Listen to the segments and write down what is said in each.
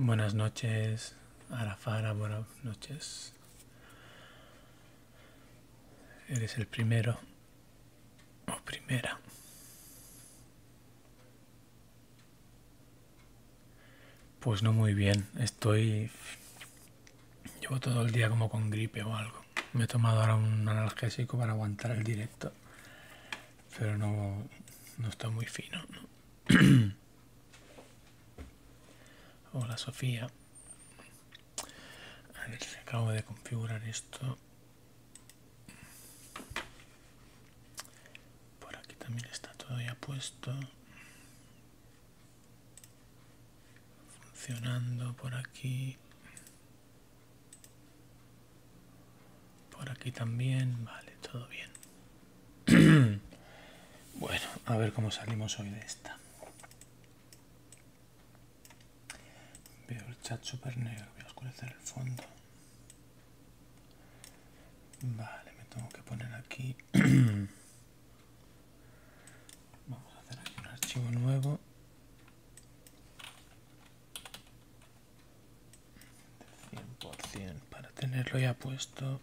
Buenas noches, Arafara, buenas noches. Eres el primero o primera. Pues no muy bien, llevo todo el día como con gripe o algo. Me he tomado ahora un analgésico para aguantar el directo, pero no está muy fino, ¿no? Hola, Sofía. A ver si acabo de configurar esto. Por aquí también está todo ya puesto. Funcionando por aquí. Por aquí también. Vale, todo bien. Bueno, a ver cómo salimos hoy de esta. Veo el chat súper negro. Voy a oscurecer el fondo. Vale, me tengo que poner aquí. Vamos a hacer aquí un archivo nuevo. De 100% para tenerlo ya puesto.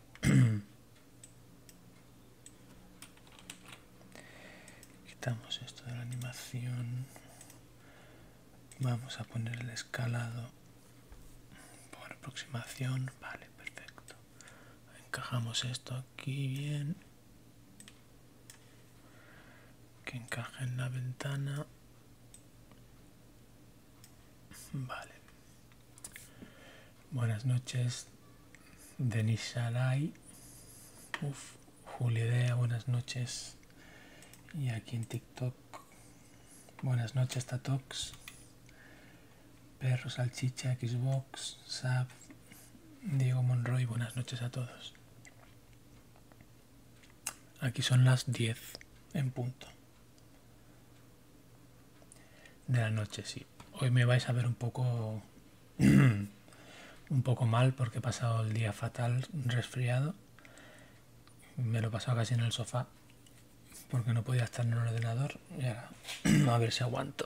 Quitamos esto de la animación. Vamos a poner el escalado por aproximación. Vale, perfecto. Encajamos esto aquí bien. Que encaje en la ventana. Vale. Buenas noches, Denis Saray. Juliedea, buenas noches. Y aquí en TikTok, buenas noches, Tatox. Perro, Salchicha, Xbox, Sab, Diego Monroy, buenas noches a todos. Aquí son las 10 en punto de la noche, sí. Hoy me vais a ver un poco mal porque he pasado el día fatal, resfriado. Me lo he pasado casi en el sofá porque no podía estar en el ordenador y ahora a ver si aguanto.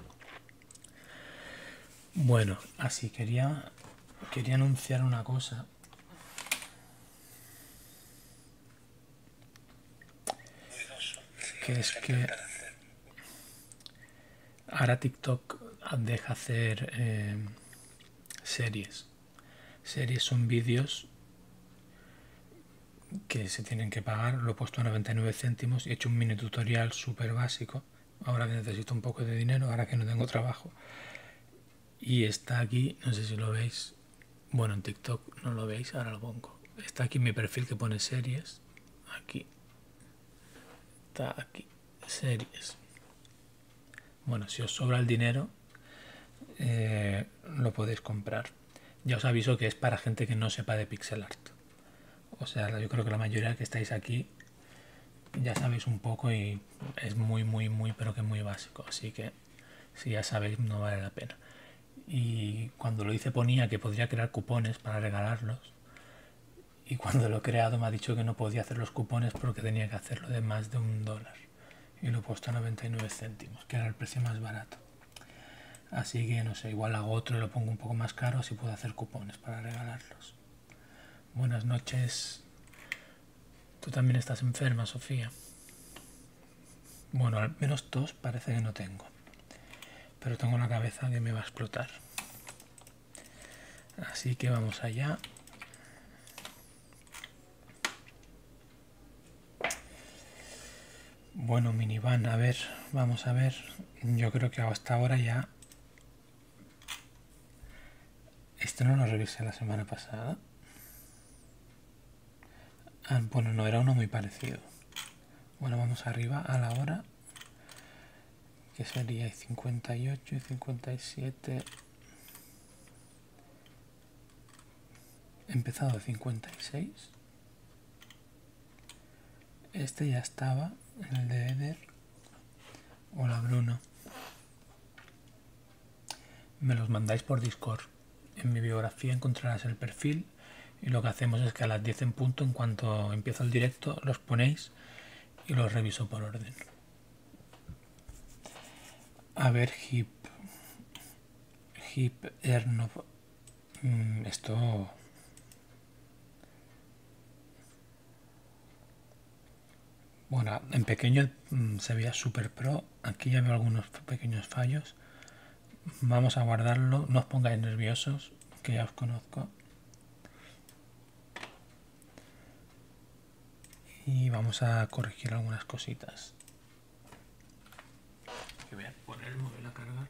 Bueno, así quería anunciar una cosa. Que es que ahora TikTok deja hacer series. Series son vídeos que se tienen que pagar. Lo he puesto a 99 céntimos y he hecho un mini tutorial súper básico. Ahora que necesito un poco de dinero, ahora que no tengo trabajo. Y está aquí, no sé si lo veis. Bueno, en TikTok no lo veis, ahora lo pongo. Está aquí mi perfil que pone series. Aquí. Está aquí. Series. Bueno, si os sobra el dinero, lo podéis comprar. Ya os aviso que es para gente que no sepa de pixel art. O sea, yo creo que la mayoría que estáis aquí ya sabéis un poco y es muy, pero que muy básico. Así que si ya sabéis, no vale la pena. Y cuando lo hice ponía que podría crear cupones para regalarlos. Y cuando lo he creado me ha dicho que no podía hacer los cupones porque tenía que hacerlo de más de $1. Y lo he puesto a 99 céntimos, que era el precio más barato. Así que no sé, igual hago otro y lo pongo un poco más caro, así puedo hacer cupones para regalarlos. Buenas noches. ¿Tú también estás enferma, Sofía? Bueno, al menos tos parece que no tengo. Pero tengo la cabeza que me va a explotar. Así que vamos allá. Bueno, minivan, a ver, vamos a ver. Yo creo que hasta ahora ya... Este no lo revisé la semana pasada. Ah, bueno, no, era uno muy parecido. Bueno, vamos arriba a la hora. Que sería 58 y 57. He empezado a 56. Este ya estaba, el de Eder. Hola, Bruno. Me los mandáis por Discord. En mi biografía encontrarás el perfil y lo que hacemos es que a las 10 en punto, en cuanto empiezo el directo, los ponéis y los reviso por orden. A ver, Hip Ernov Esto... Bueno, en pequeño se veía super pro. Aquí ya veo algunos pequeños fallos. Vamos a guardarlo. No os pongáis nerviosos, que ya os conozco. Y vamos a corregir algunas cositas. Que voy a poner el móvil a cargar.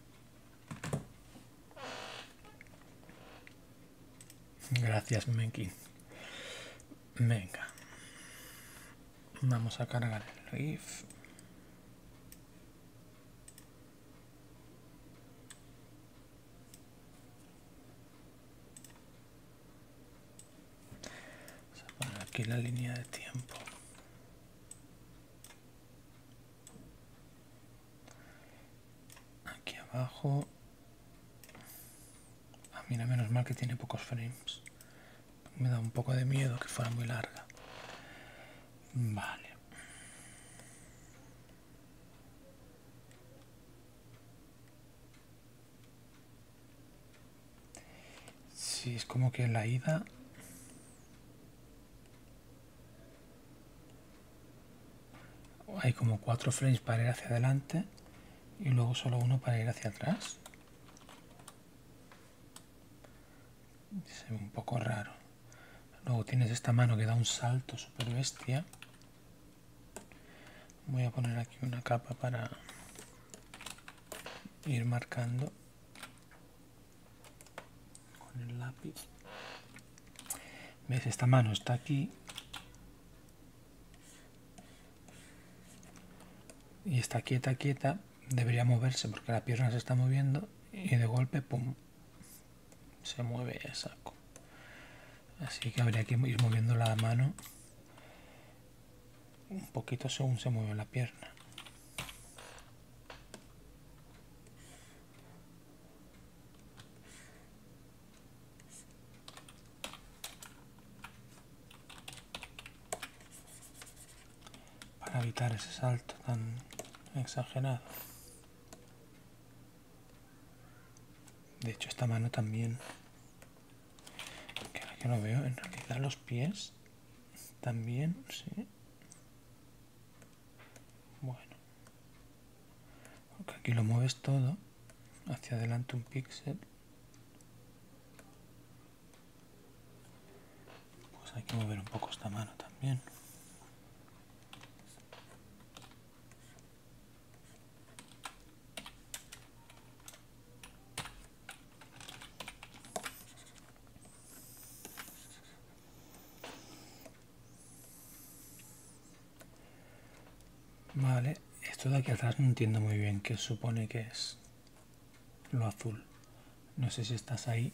Gracias, Menki. Venga. Vamos a cargar el GIF. Vamos a poner aquí la línea de tiempo. Aquí abajo. Ah, mira, menos mal que tiene pocos frames. Me da un poco de miedo que fuera muy larga. Vale. Sí, es como que en la ida... Hay como 4 frames para ir hacia adelante y luego solo uno para ir hacia atrás. Se ve un poco raro. Luego tienes esta mano que da un salto super bestia. Voy a poner aquí una capa para ir marcando con el lápiz. ¿Ves? Esta mano está aquí y está quieta, quieta. Debería moverse porque la pierna se está moviendo y de golpe, pum, se mueve a saco. Así que habría que ir moviendo la mano un poquito según se mueve la pierna. Para evitar ese salto tan exagerado. De hecho, esta mano también, que ahora que lo veo, en realidad los pies también, sí. Bueno, porque aquí lo mueves todo hacia adelante un píxel. Pues hay que mover un poco esta mano también. Vale, esto de aquí atrás no entiendo muy bien qué supone que es lo azul. No sé si estás ahí.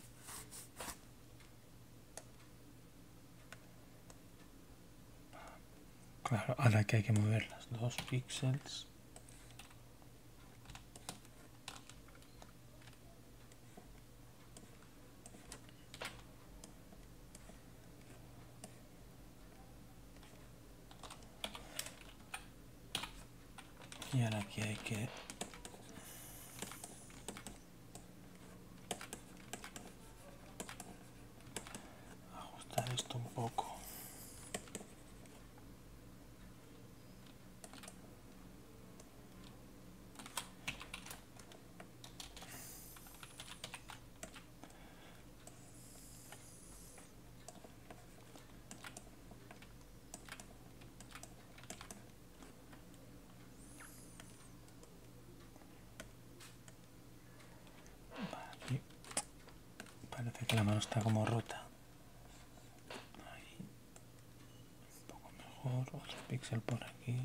Claro, ahora que hay que mover las 2 píxeles. Y ahora aquí hay que ajustar esto un poco. Aquí parece que la mano está como rota. Ahí. Un poco mejor. Otro píxel por aquí.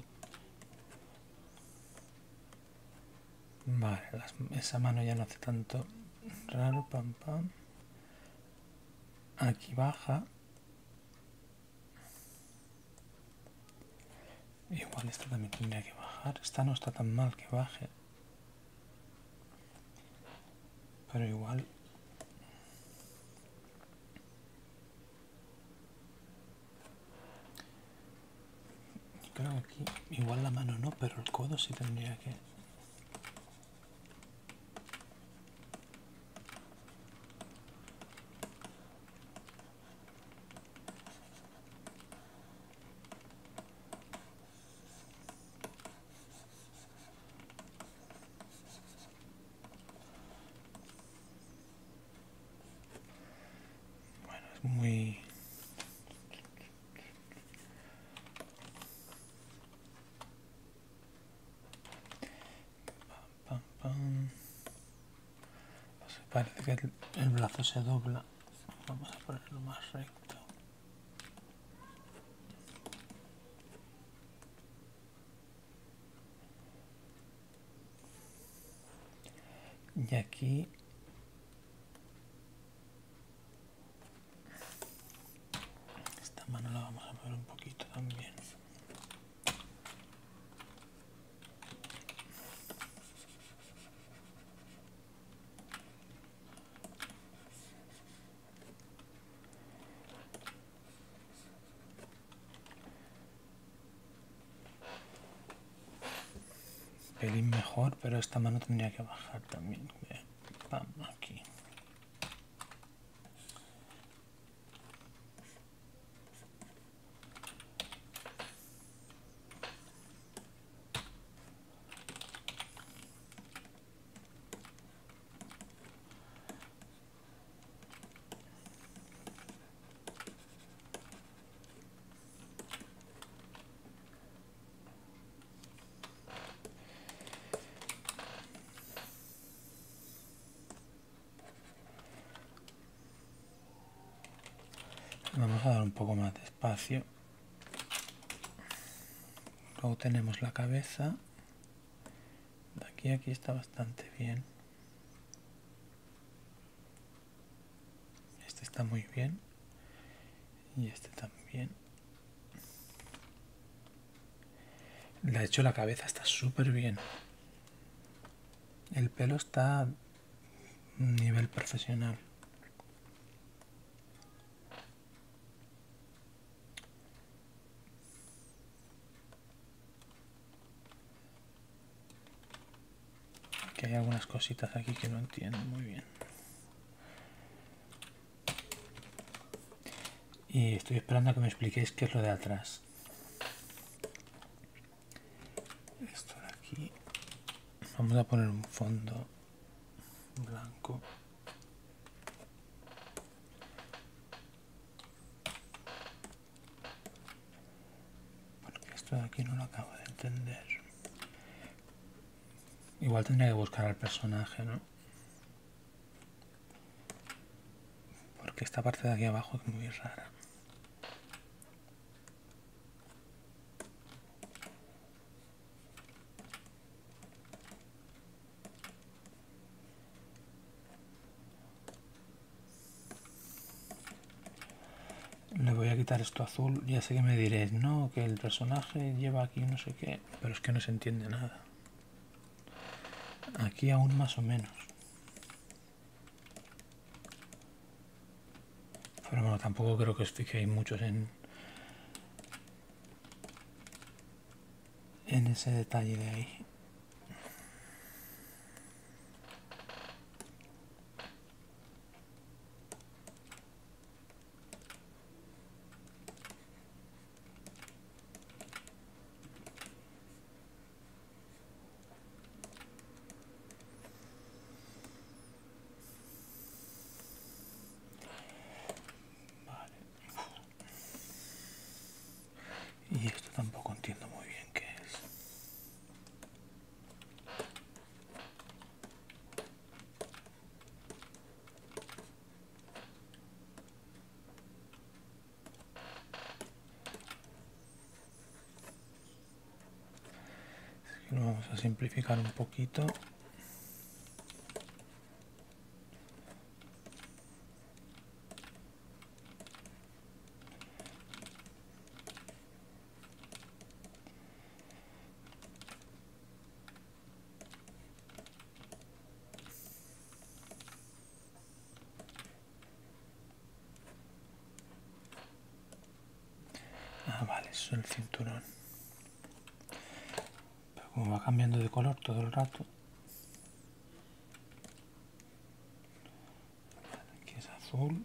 Vale, esa mano ya no hace tanto raro. Pam, pam. Aquí baja. Igual esta también tendría que bajar. Esta no está tan mal que baje. Pero igual... Creo que aquí igual la mano no, pero el codo sí tendría que... Parece que el brazo se dobla. Vamos a ponerlo más recto. Y aquí esta mano la vamos a mover un poquito también. Pelín mejor, pero esta mano tendría que bajar también. Vamos aquí. Vamos a dar un poco más de espacio. Luego tenemos la cabeza. De aquí a aquí está bastante bien. Este está muy bien. Y este también. De hecho la cabeza está súper bien. El pelo está a un nivel profesional. Que hay algunas cositas aquí que no entiendo muy bien. Y estoy esperando a que me expliquéis qué es lo de atrás. Esto de aquí. Vamos a poner un fondo blanco. Porque esto de aquí no lo acabo de entender. Igual tendría que buscar al personaje, ¿no? Porque esta parte de aquí abajo es muy rara. Le voy a quitar esto azul. Ya sé que me diréis, no, que el personaje lleva aquí no sé qué. Pero es que no se entiende nada. Aquí aún más o menos. Pero bueno, tampoco creo que os fijéis muchos en ese detalle de ahí. Y esto tampoco entiendo muy bien qué es. Lo vamos a simplificar un poquito. Ah, vale, eso es el cinturón. Pero como va cambiando de color todo el rato. Aquí es azul.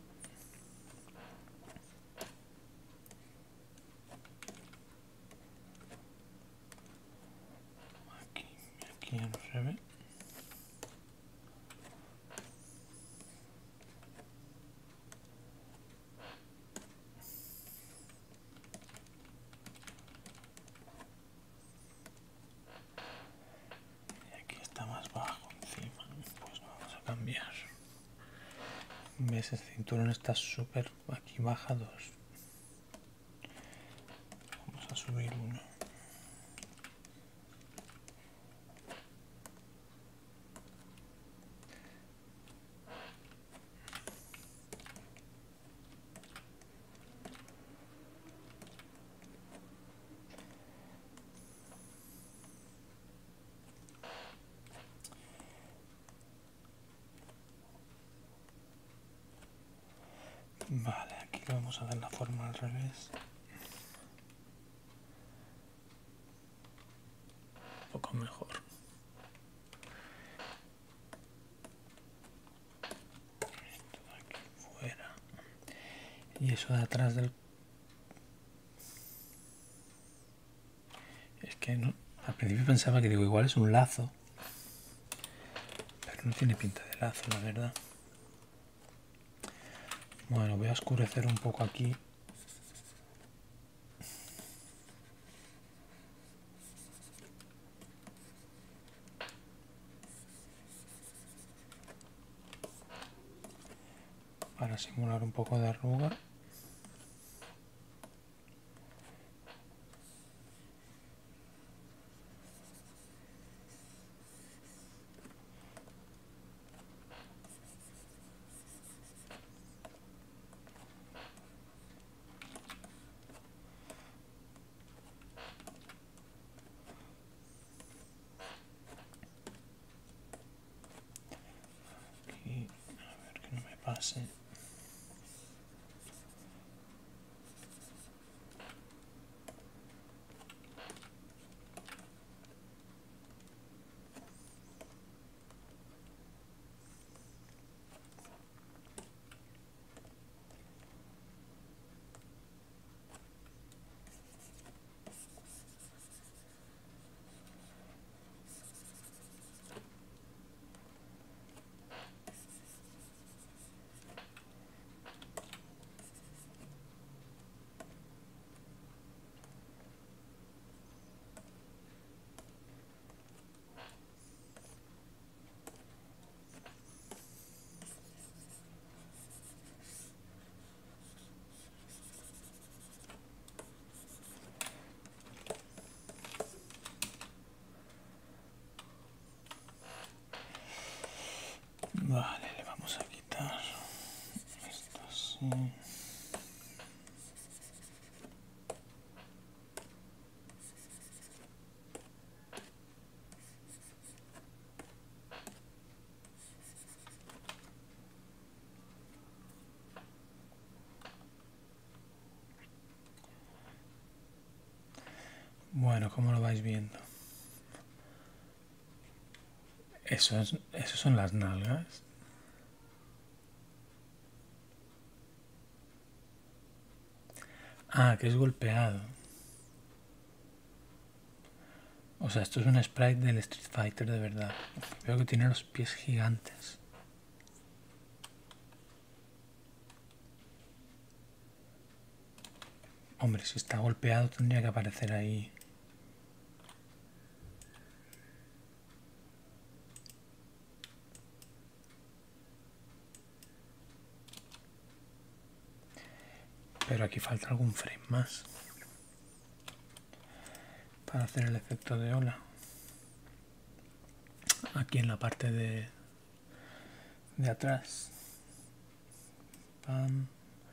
Aquí ya no se ve. Y aquí está más bajo encima. Pues vamos a cambiar. Ese cinturón está súper aquí baja 2. Vamos a subir 1. Vale, aquí lo vamos a dar la forma al revés. Un poco mejor. Esto de aquí fuera. Y eso de atrás del... Es que no... Al principio pensaba que digo, igual es un lazo. Pero no tiene pinta de lazo, la verdad. Bueno, voy a oscurecer un poco aquí. Para simular un poco de arruga. Aquí, a ver que no me pase. Vale, le vamos a quitar esto así. Bueno, ¿cómo lo vais viendo? Eso son las nalgas. Ah, que es golpeado. O sea, esto es un sprite del Street Fighter de verdad. Veo que tiene los pies gigantes. Hombre, si está golpeado tendría que aparecer ahí. Pero aquí falta algún frame más para hacer el efecto de ola. Aquí en la parte de atrás. Pam.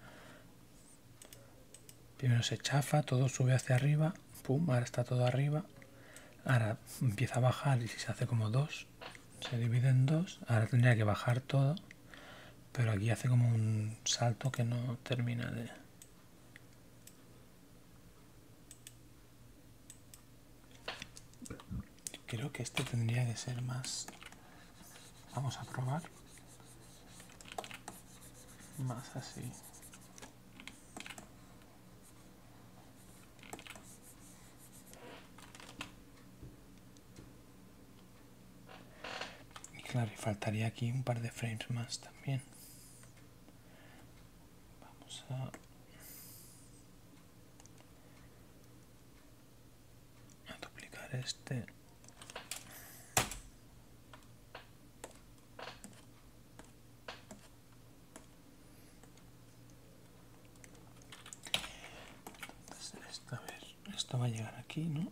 Primero se chafa, todo sube hacia arriba. Pum, ahora está todo arriba. Ahora empieza a bajar y se hace como 2. Se divide en 2. Ahora tendría que bajar todo. Pero aquí hace como un salto que no termina de... Creo que este tendría que ser más... Vamos a probar. Más así. Y claro, y faltaría aquí un par de frames más también. Vamos a duplicar este. Esto va a llegar aquí, ¿no?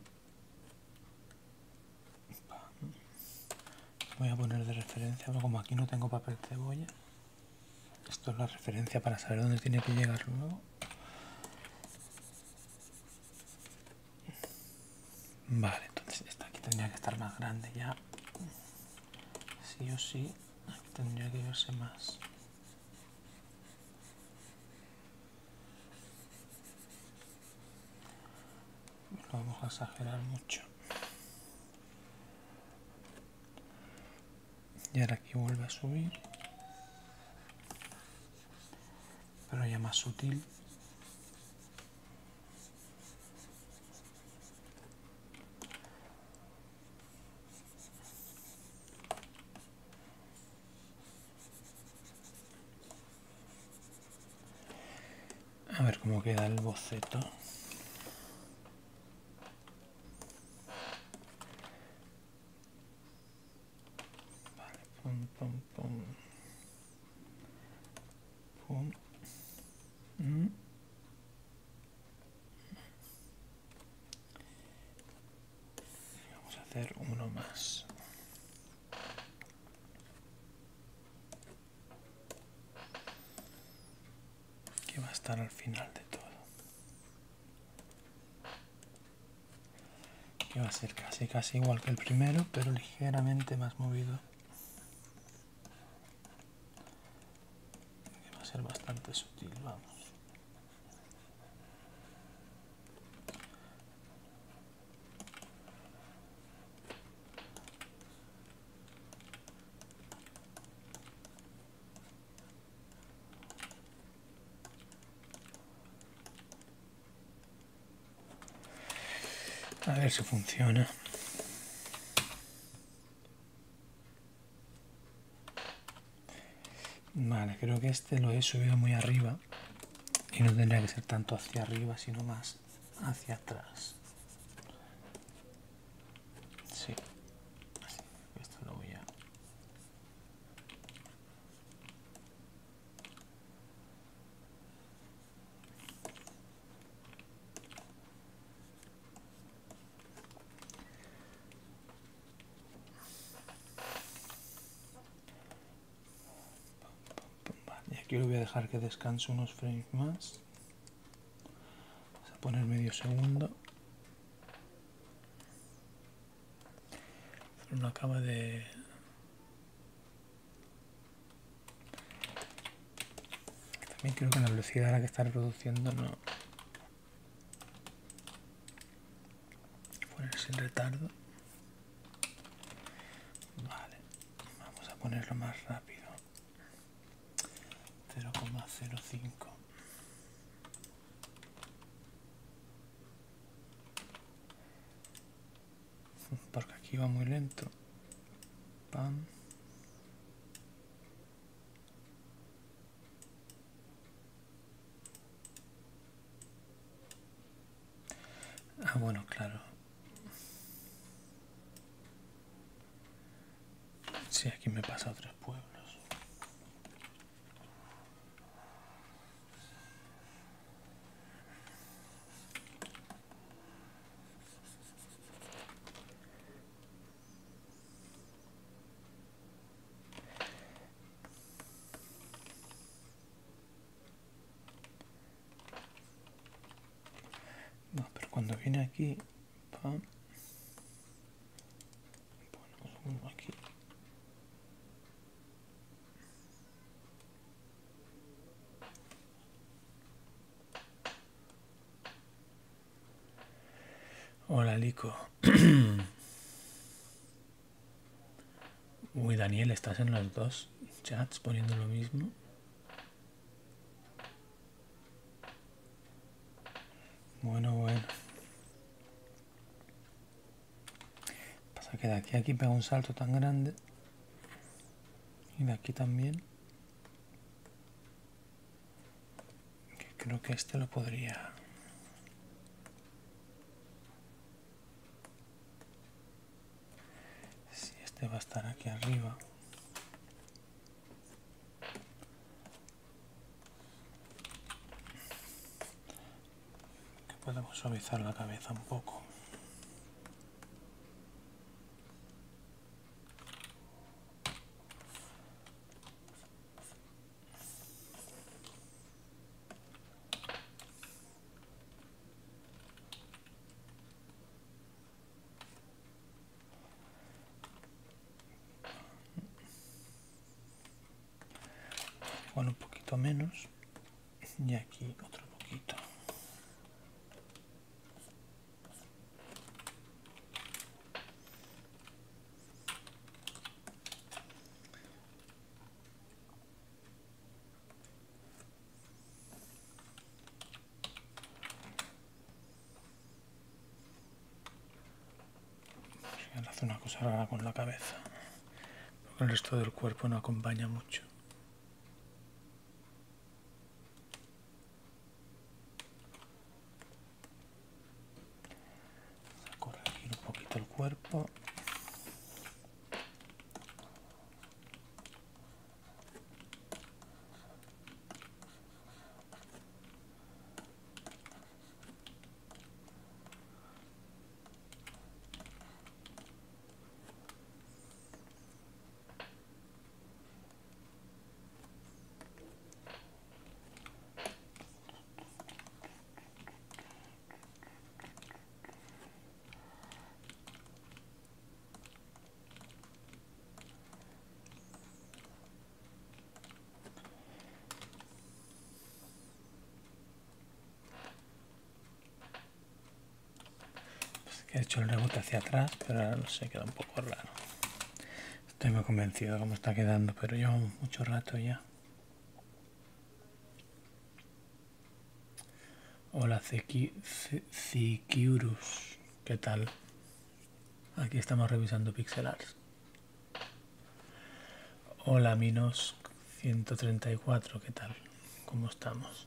Voy a poner de referencia, pero como aquí no tengo papel cebolla, esto es la referencia para saber dónde tiene que llegar luego. Vale, entonces esta aquí tendría que estar más grande ya. Sí o sí, aquí tendría que verse más. Lo vamos a exagerar mucho. Y ahora aquí vuelve a subir, pero ya más sutil. A ver cómo queda el boceto. Vale, pum, pum, pum. Pum. Vamos a hacer uno más. Que va a estar al final de todo. Que va a ser casi igual que el primero, pero ligeramente más movido. Que va a ser bastante sutil, vamos. A ver si funciona. Vale, creo que este lo he subido muy arriba y no tendría que ser tanto hacia arriba, sino más hacia atrás. Sí, así, esto lo voy a... Y aquí lo voy a dejar que descanse unos frames más. Vamos a poner medio segundo. Pero no acaba de... También creo que la velocidad a la que está reproduciendo no... Poner sin retardo. Vale, vamos a ponerlo más rápido. 0,05. Porque aquí va muy lento. Pam. Ah, bueno, claro. Sí, aquí me pasa a 3 pueblos. No, pero cuando viene aquí, pam, ponemos uno aquí. Hola, Lico. Uy, Daniel, estás en los dos chats poniendo lo mismo. Bueno, bueno. Pasa que de aquí a aquí pega un salto tan grande. Y de aquí también. Que creo que este lo podría... Si este va a estar aquí arriba. ¿Qué podemos suavizar la cabeza un poco. Igual un poquito menos y aquí otro poquito. Hace una cosa rara con la cabeza, porque el resto del cuerpo no acompaña mucho. Vamos a corregir un poquito el cuerpo. He hecho el rebote hacia atrás, pero ahora no sé, queda un poco raro. Estoy muy convencido de cómo está quedando, pero llevo mucho rato ya. Hola Cikiurus, ¿qué tal? Aquí estamos revisando pixel art. Hola Minos 134, ¿qué tal? ¿Cómo estamos?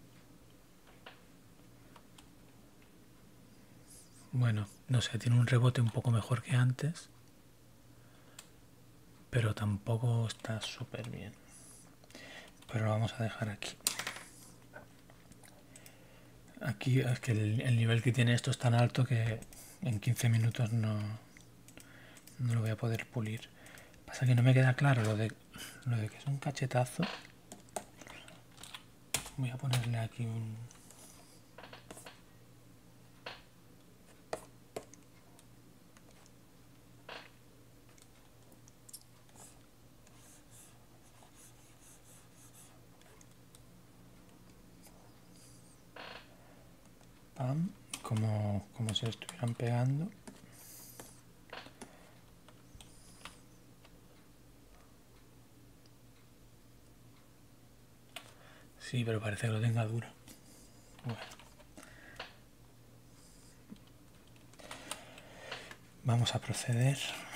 Bueno, no sé, tiene un rebote un poco mejor que antes, pero tampoco está súper bien. Pero lo vamos a dejar aquí. Aquí es que el nivel que tiene esto es tan alto que en 15 minutos no lo voy a poder pulir. Pasa que no me queda claro lo de que es un cachetazo. Voy a ponerle aquí un... pam, como si estuvieran pegando. Sí, pero parece que lo tenga duro. Bueno. Vamos a proceder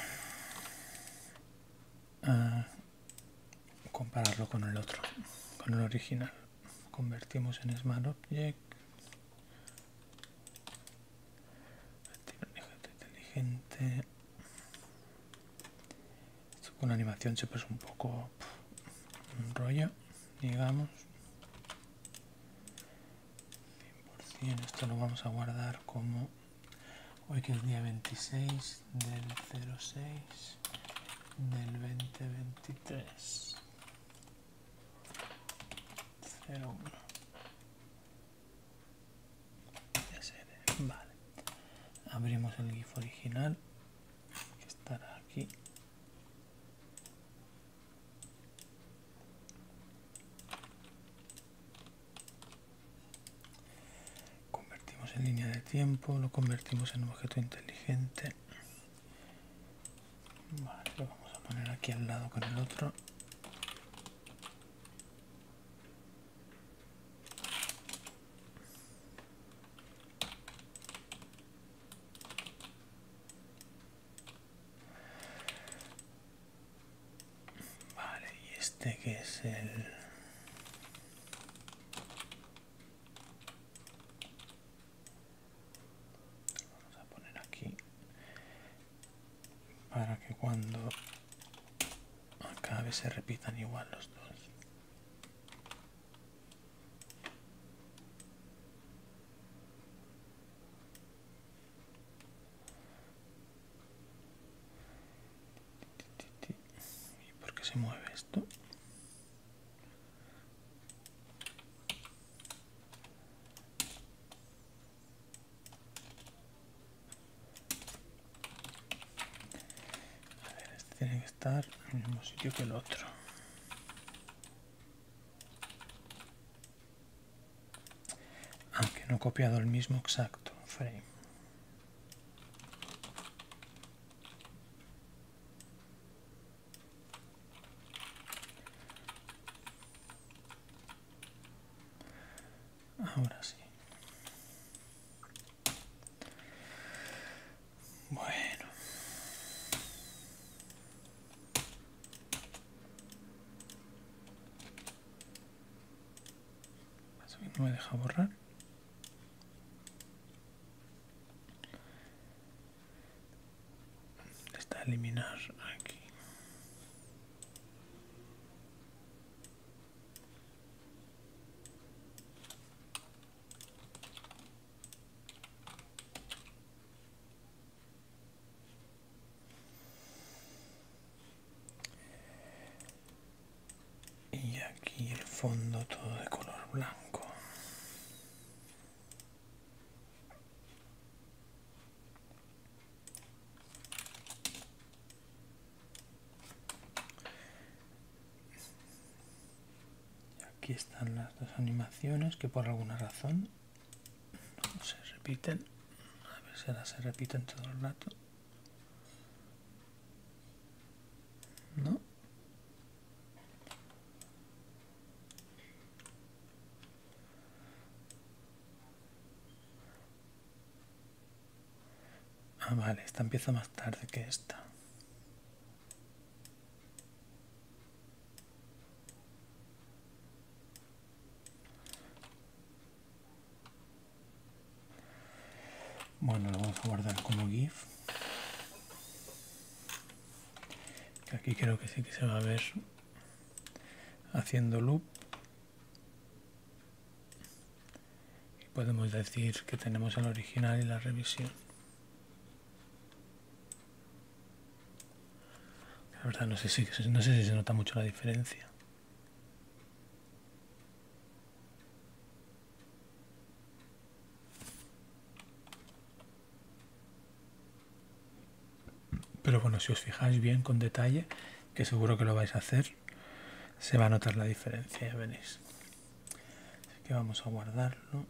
a compararlo con el otro, con el original. Convertimos en Smart Object. Inteligente. Esto con la animación siempre es un poco un rollo, digamos. 100%. Esto lo vamos a guardar como hoy, que es día 26 del 06 del 2023. 01. Vale. Abrimos el GIF original, que estará aquí. Convertimos en línea de tiempo, lo convertimos en objeto inteligente. Vale, lo vamos a poner aquí al lado con el otro. Vale, y este que es el... Vamos a poner aquí para que cuando acabe se repitan igual los dos. se mueve esto. A ver, este tiene que estar en el mismo sitio que el otro. Aunque no he copiado el mismo exacto frame. Ahora sí. Bueno. No me deja borrar. Está eliminar aquí. Y aquí el fondo todo de color blanco. Aquí están las dos animaciones que por alguna razón no se repiten. A ver si ahora se repiten todo el rato. ¿No? Ah, vale, esta empieza más tarde que esta. Bueno, lo vamos a guardar como GIF. Que aquí creo que sí que se va a ver haciendo loop. Y podemos decir que tenemos el original y la revisión. La verdad no sé si se nota mucho la diferencia. Pero bueno, si os fijáis bien con detalle, que seguro que lo vais a hacer, se va a notar la diferencia, ya veréis. Así que vamos a guardarlo.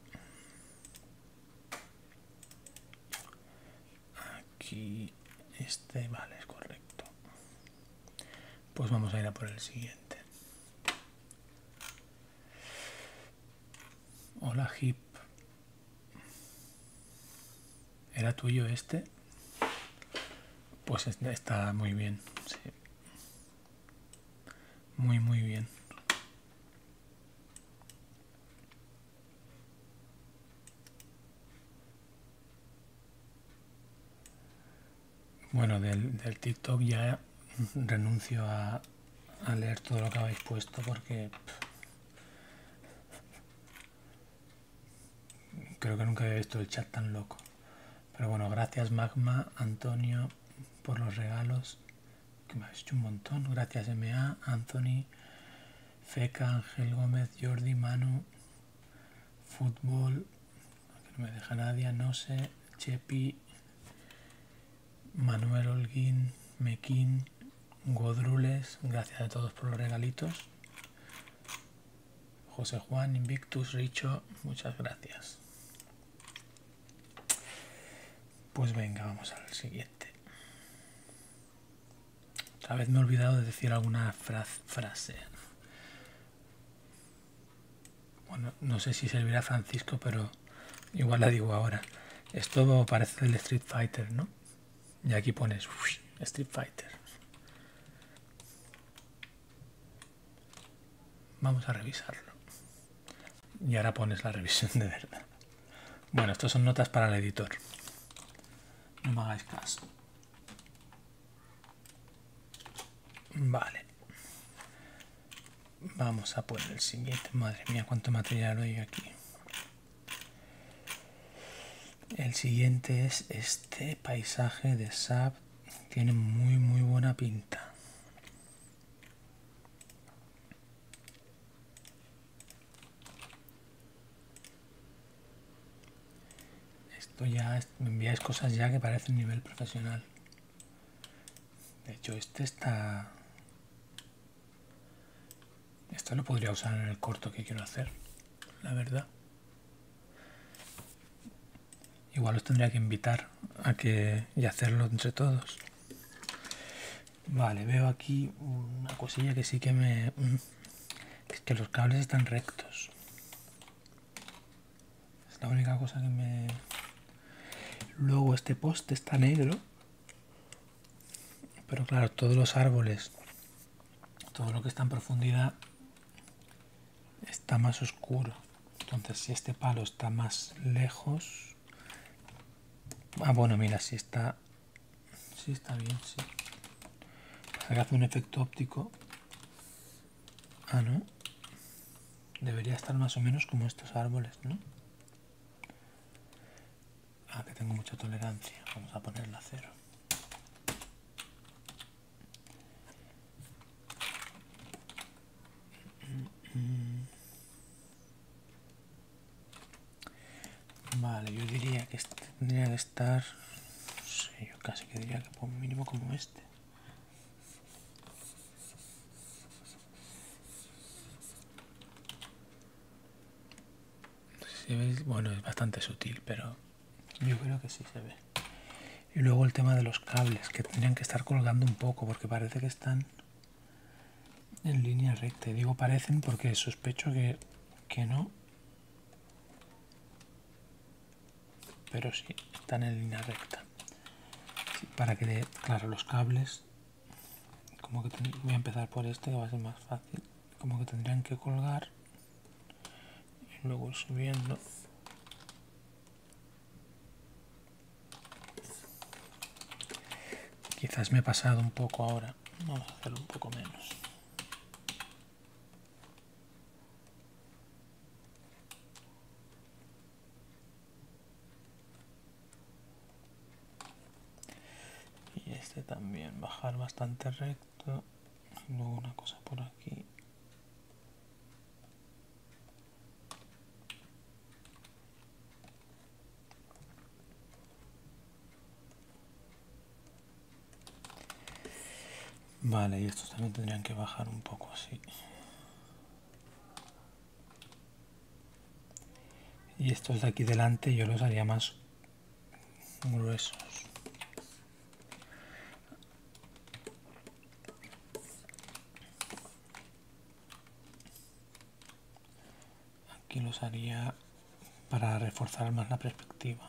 Aquí, este, vale, es correcto. Pues vamos a ir a por el siguiente. Hola, Hip. ¿Era tuyo este? Pues está muy bien, sí. Muy, muy bien. Bueno, del TikTok ya renuncio a leer todo lo que habéis puesto porque creo que nunca había visto el chat tan loco. Pero bueno, gracias Magma, Antonio, por los regalos, que me habéis hecho un montón. Gracias MA, Anthony, Feca, Ángel Gómez, Jordi, Manu, Fútbol, que no me deja nadie, no sé, Chepi, Manuel Holguín, Mequín, Godrules, gracias a todos por los regalitos. José Juan, Invictus, Richo, muchas gracias. Pues venga, vamos al siguiente. Otra vez me he olvidado de decir alguna frase. Bueno, no sé si servirá Francisco, pero igual la digo ahora. Esto parece el Street Fighter, ¿no? Y aquí pones Street Fighter. Vamos a revisarlo. Y ahora pones la revisión de verdad. Bueno, estos son notas para el editor. No me hagáis caso. Vale. Vamos a poner el siguiente. Madre mía, cuánto material hay aquí. El siguiente es este paisaje de SAP. Tiene muy, muy buena pinta. esto ya me enviáis cosas ya que parecen nivel profesional. De hecho, esto lo podría usar en el corto que quiero hacer, la verdad. Igual os tendría que invitar y hacerlo entre todos. Vale, veo aquí una cosilla que sí que es que los cables están rectos. Es la única cosa que me... Luego este poste está negro. Pero claro, todos los árboles, todo lo que está en profundidad está más oscuro. Entonces si este palo está más lejos... Ah, bueno, mira, si está... Sí, está bien, sí. Para que hace un efecto óptico. Ah, ¿no? Debería estar más o menos como estos árboles, ¿no? Ah, que tengo mucha tolerancia. Vamos a ponerla a 0. Vale, yo diría que este tendría que estar... Sí, yo casi que diría que por mínimo como este. Si veis, bueno, es bastante sutil, pero yo creo que sí se ve. Y luego el tema de los cables, que tendrían que estar colgando un poco, porque parece que están en línea recta. Y digo parecen porque sospecho que no. Pero sí, están en línea recta. Sí, para que, claro, los cables, como que voy a empezar por este, que va a ser más fácil. Como que tendrían que colgar y luego ir subiendo. Quizás me he pasado un poco ahora. Vamos a hacerlo un poco menos. Y este también, bajar bastante recto. Y luego una cosa por aquí. Vale, y estos también tendrían que bajar un poco así. Y estos de aquí delante yo los haría más gruesos. Aquí los haría para reforzar más la perspectiva.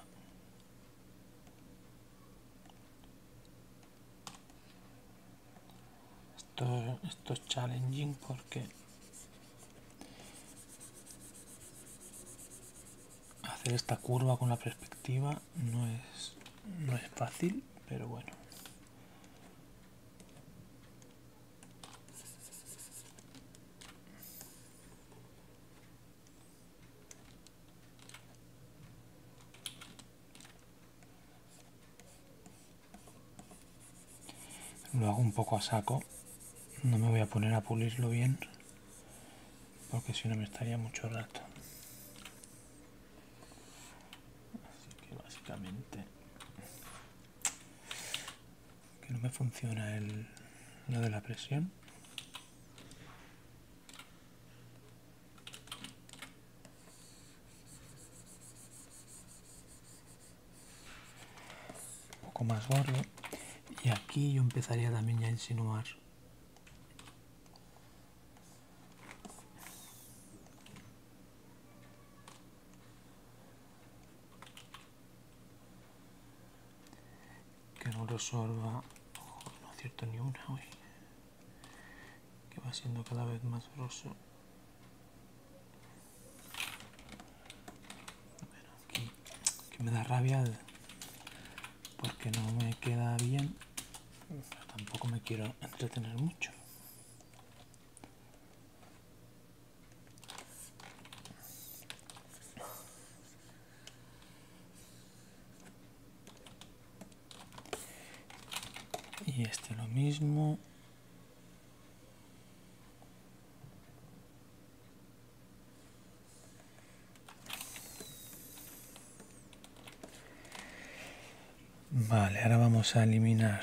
Esto es challenging porque hacer esta curva con la perspectiva no es fácil, pero bueno. Lo hago un poco a saco. No me voy a poner a pulirlo bien, porque si no me estaría mucho rato. Así que básicamente que no me funciona lo de la presión. Un poco más gordo. Y aquí yo empezaría también ya a insinuar que no resuelva. No acierto ni una hoy. Que va siendo cada vez más grosso. Bueno, aquí que me da rabia porque no me queda bien, pero tampoco me quiero entretener mucho. Y este lo mismo. Vale, ahora vamos a eliminar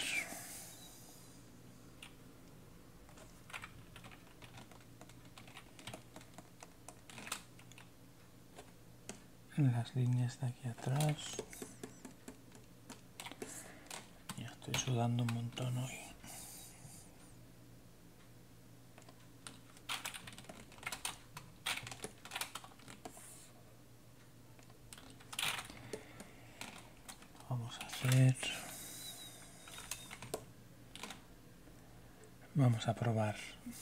las líneas de aquí atrás. Ya estoy sudando un montón hoy. Vamos a probar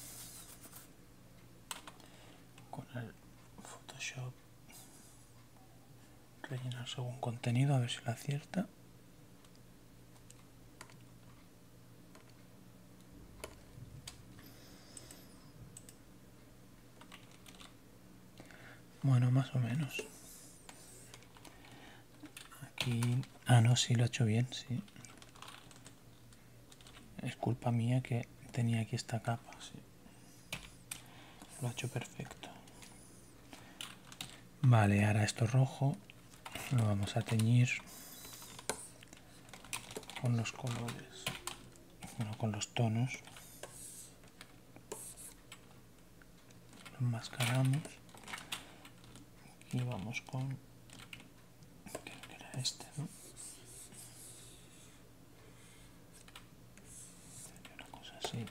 con el Photoshop, rellenar según contenido, a ver si lo acierta. Bueno, más o menos. Aquí... Ah, no, sí, lo he hecho bien, sí. Es culpa mía que tenía aquí esta capa, sí. Lo ha hecho perfecto. Vale, ahora esto rojo lo vamos a teñir con los colores, bueno, con los tonos. Lo enmascaramos y vamos con... creo que era este, ¿no? Una cosa así.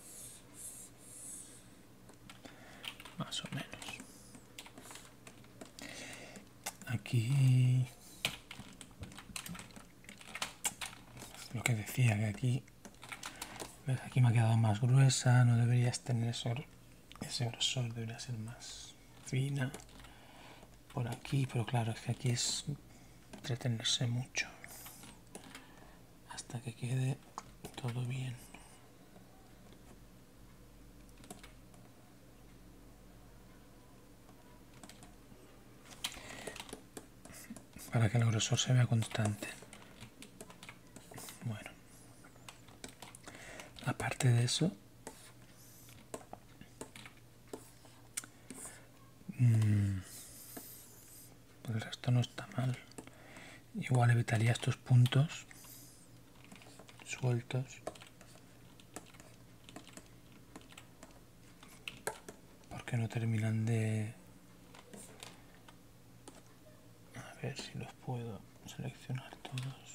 Más o menos. Aquí... lo que decía, que aquí... aquí me ha quedado más gruesa, no deberías tener ese grosor, debería ser más fina. Por aquí, pero claro, es que aquí es entretenerse mucho hasta que quede todo bien. Para que el grosor se vea constante. Bueno, aparte de eso, pues el resto no está mal. Igual evitaría estos puntos sueltos, porque no terminan de... A ver si los puedo seleccionar todos.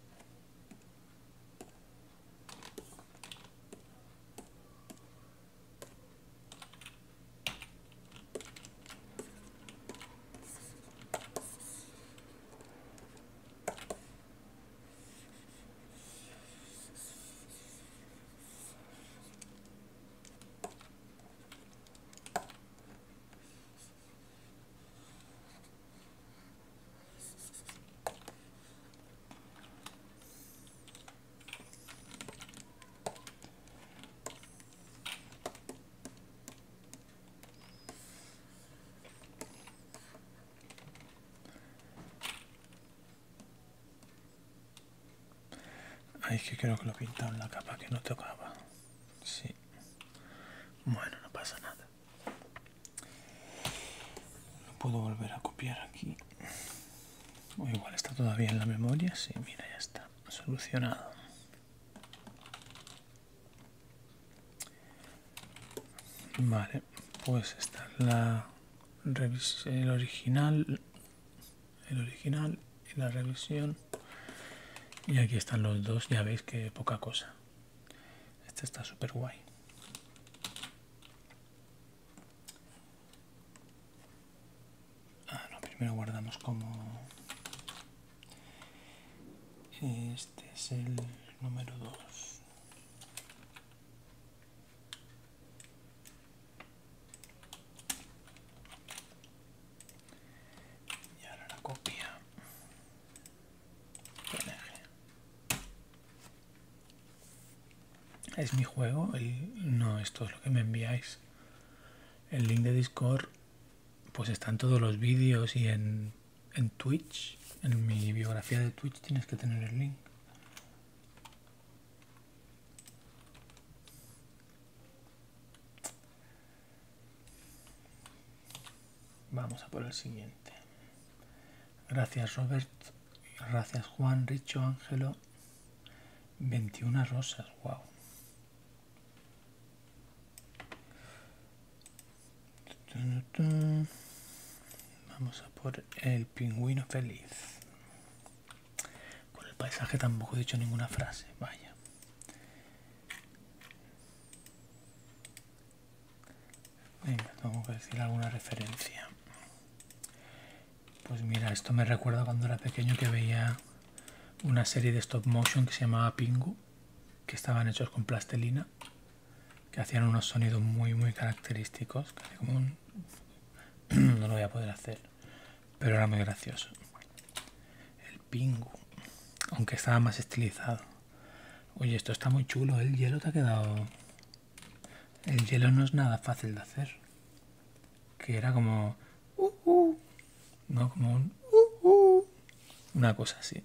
Ay, que creo que lo he pintado en la capa que no tocaba. Sí. Bueno, no pasa nada. Lo puedo volver a copiar aquí. O igual está todavía en la memoria. Sí, mira, ya está. Solucionado. Vale, pues esta es el original y la revisión. Y aquí están los dos, ya veis que poca cosa. Este está súper guay. Ah, no, primero guardamos como... Este es el número 2. Y ahora la copia. PNG. Es mi juego, no, esto es lo que me enviáis. El link de Discord, pues están todos los vídeos y en Twitch, en mi biografía de Twitch tienes que tener el link. Vamos a por el siguiente. Gracias, Robert. Gracias Juan, Richo, Ángelo. 21 rosas, wow. Vamos a por el pingüino feliz. Con el paisaje tampoco he dicho ninguna frase, vaya. Venga, tengo que decir alguna referencia. Pues mira, esto me recuerda cuando era pequeño que veía una serie de stop motion que se llamaba Pingu, que estaban hechos con plastilina, que hacían unos sonidos muy muy característicos, casi como un... no lo voy a poder hacer, pero era muy gracioso. El Pingu, aunque estaba más estilizado. Oye, esto está muy chulo, el hielo te ha quedado... El hielo no es nada fácil de hacer. Que era como... no, como un... una cosa así.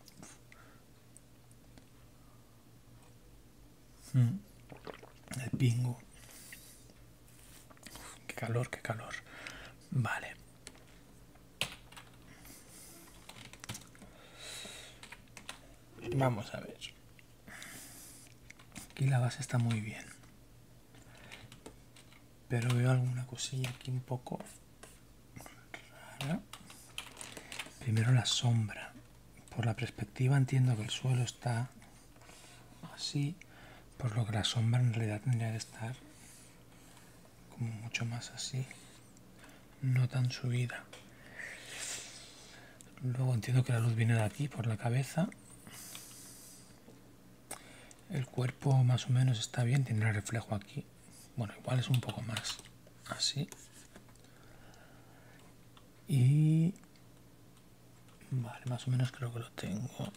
El Pingu. Qué calor, qué calor. Vale. Vamos a ver. Aquí la base está muy bien. Pero veo alguna cosilla aquí un poco rara. Primero la sombra. Por la perspectiva entiendo que el suelo está así, por lo que la sombra en realidad tendría que estar como mucho más así, no tan subida. Luego entiendo que la luz viene de aquí, por la cabeza. El cuerpo más o menos está bien, tiene el reflejo aquí. Bueno, igual es un poco más así. Y... vale, más o menos creo que lo tengo.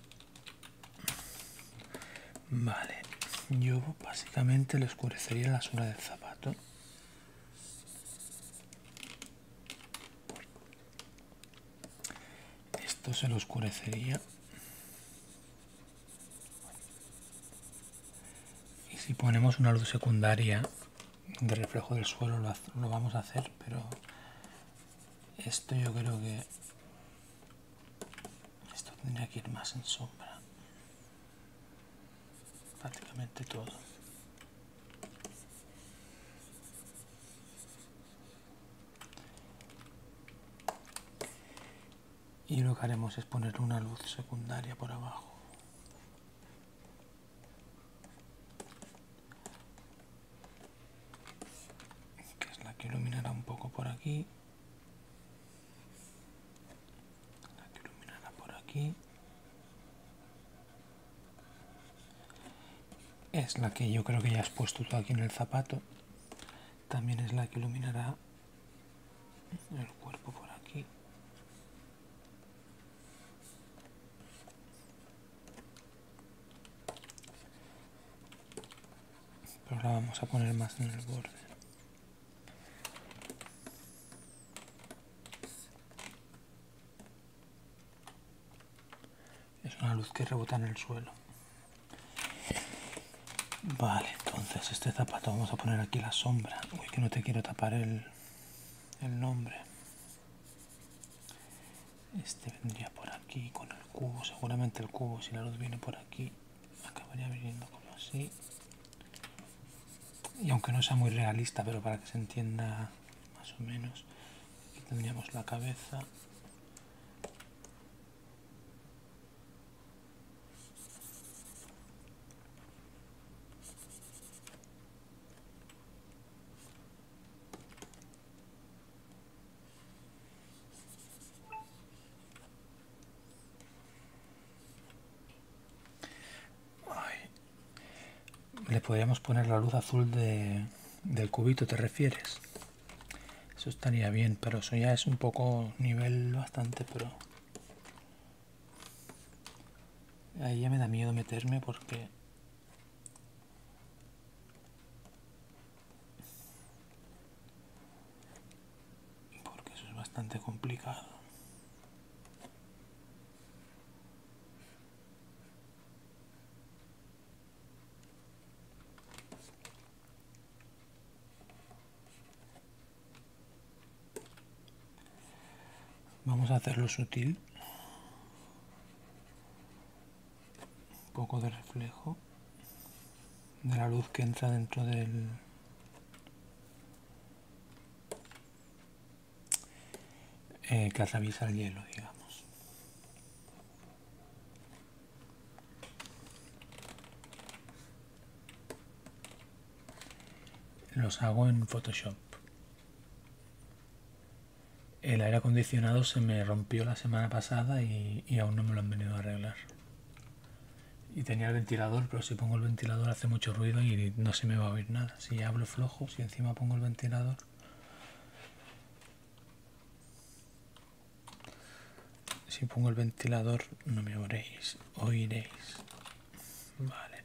Vale, yo básicamente le oscurecería la suela del zapato. Esto se lo oscurecería. Y si ponemos una luz secundaria de reflejo del suelo lo vamos a hacer, pero esto yo creo que esto tendría que ir más en sombra. Prácticamente todo. Y lo que haremos es poner una luz secundaria por abajo. Que es la que iluminará un poco por aquí. La que iluminará por aquí. Es la que yo creo que ya has puesto tú aquí en el zapato. También es la que iluminará el cuerpo por aquí. Pero la vamos a poner más en el borde. Es una luz que rebota en el suelo. Vale, entonces este zapato vamos a poner aquí la sombra. Uy, que no te quiero tapar el nombre. Este vendría por aquí con el cubo. Seguramente el cubo, si la luz viene por aquí, acabaría viniendo como así. Y aunque no sea muy realista, pero para que se entienda más o menos, aquí tendríamos la cabeza. Le podríamos poner la luz azul del cubito, ¿te refieres? Eso estaría bien, pero eso ya es un poco nivel bastante pro. Ahí ya me da miedo meterme porque eso es bastante complicado. Vamos a hacerlo sutil. un poco de reflejo de la luz que entra dentro del que atraviesa el hielo, digamos. Los hago en Photoshop. El aire acondicionado se me rompió la semana pasada y aún no me lo han venido a arreglar. Y tenía el ventilador, pero si pongo el ventilador hace mucho ruido y no se me va a oír nada. Si hablo flojo, si encima pongo el ventilador. Si pongo el ventilador no me oiréis. Vale.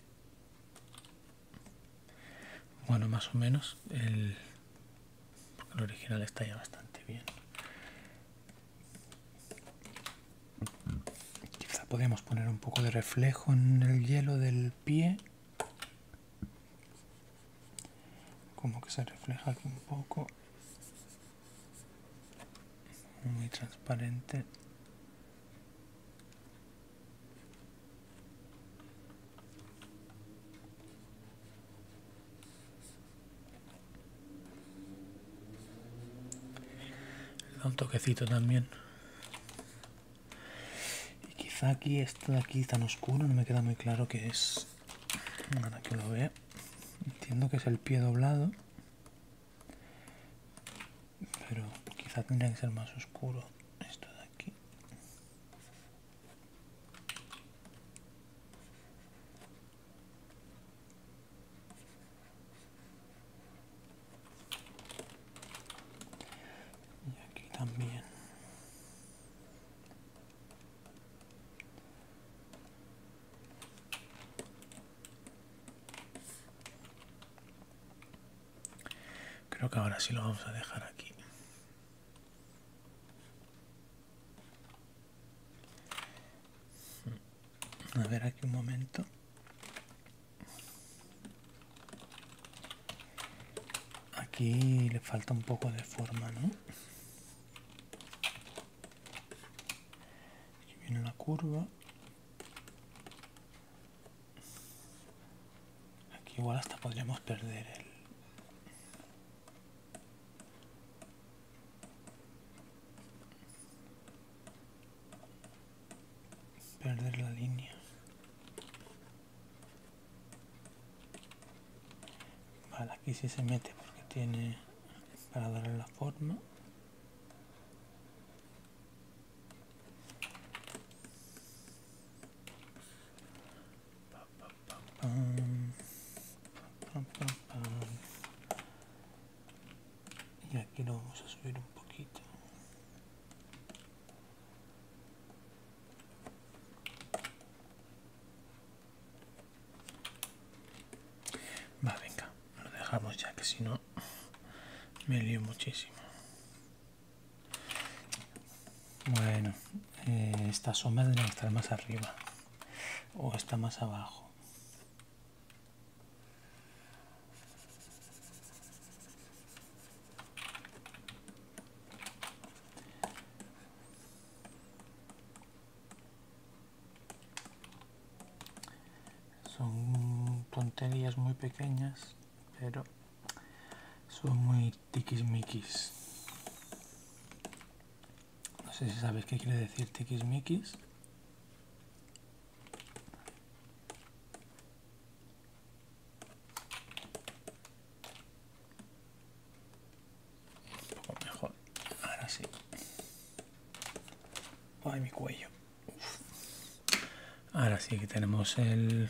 Bueno, más o menos porque el original está ya bastante bien. Quizá podemos poner un poco de reflejo en el hielo del pie. Como que se refleja aquí un poco. Muy transparente. Le da un toquecito también. Y quizá aquí, esto de aquí tan oscuro, no me queda muy claro qué es. Ahora que lo vea. Entiendo que es el pie doblado. Pero quizá tendría que ser más oscuro esto de aquí. Y aquí también. Creo que ahora sí lo vamos a dejar aquí. A ver aquí un momento. Aquí le falta un poco de forma, ¿no? Aquí viene la curva. Aquí igual hasta podríamos perder la línea. Vale, aquí sí se mete porque tiene para darle la forma. Y aquí lo vamos a subir un poquito. Va, venga, lo dejamos ya, que si no me lío muchísimo. Bueno, esta sombra debería estar más arriba o está más abajo. Son tonterías muy pequeñas, pero son muy tiquismiquis. No sé si sabes qué quiere decir tiquismiquis. Un poco mejor. Ahora sí. Ay, mi cuello. Uf. Ahora sí que tenemos el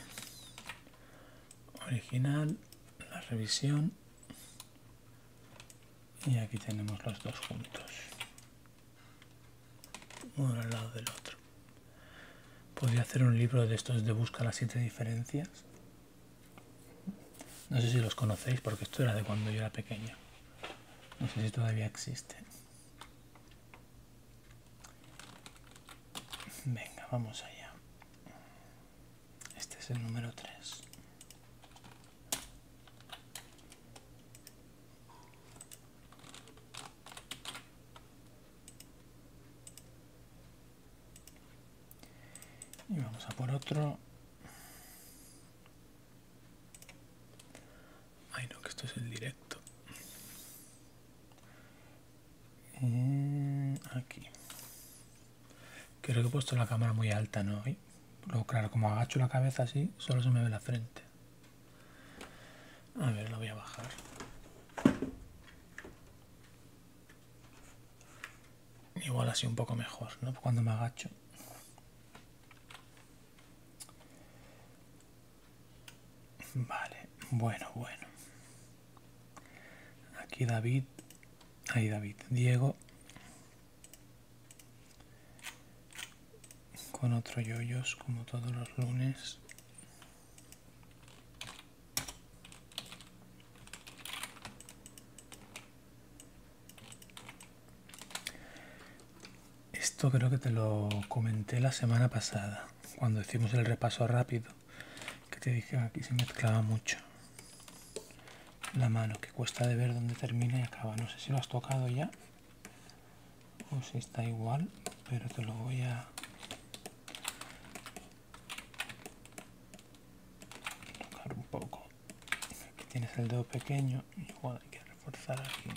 original, la revisión, y aquí tenemos los dos juntos, uno al lado del otro. Podría hacer un libro de estos de busca las 7 diferencias. No sé si los conocéis porque esto era de cuando yo era pequeño. No sé si todavía existe. Venga, vamos allá. Este es el número 3. Y vamos a por otro. esto es el directo. Aquí. Creo que he puesto la cámara muy alta, ¿no? Luego, claro, como agacho la cabeza así, solo se me ve la frente. A ver, la voy a bajar. Igual así un poco mejor, ¿no? Cuando me agacho. Vale, bueno. Aquí David. Ahí David. Diego. Con otro yoyos, como todos los lunes. Esto creo que te lo comenté la semana pasada, cuando hicimos el repaso rápido, que te dije que aquí se mezclaba mucho la mano, que cuesta de ver dónde termina y acaba. No sé si lo has tocado ya o si está igual, pero te lo voy a tocar un poco. Aquí tienes el dedo pequeño, igual hay que reforzar aquí.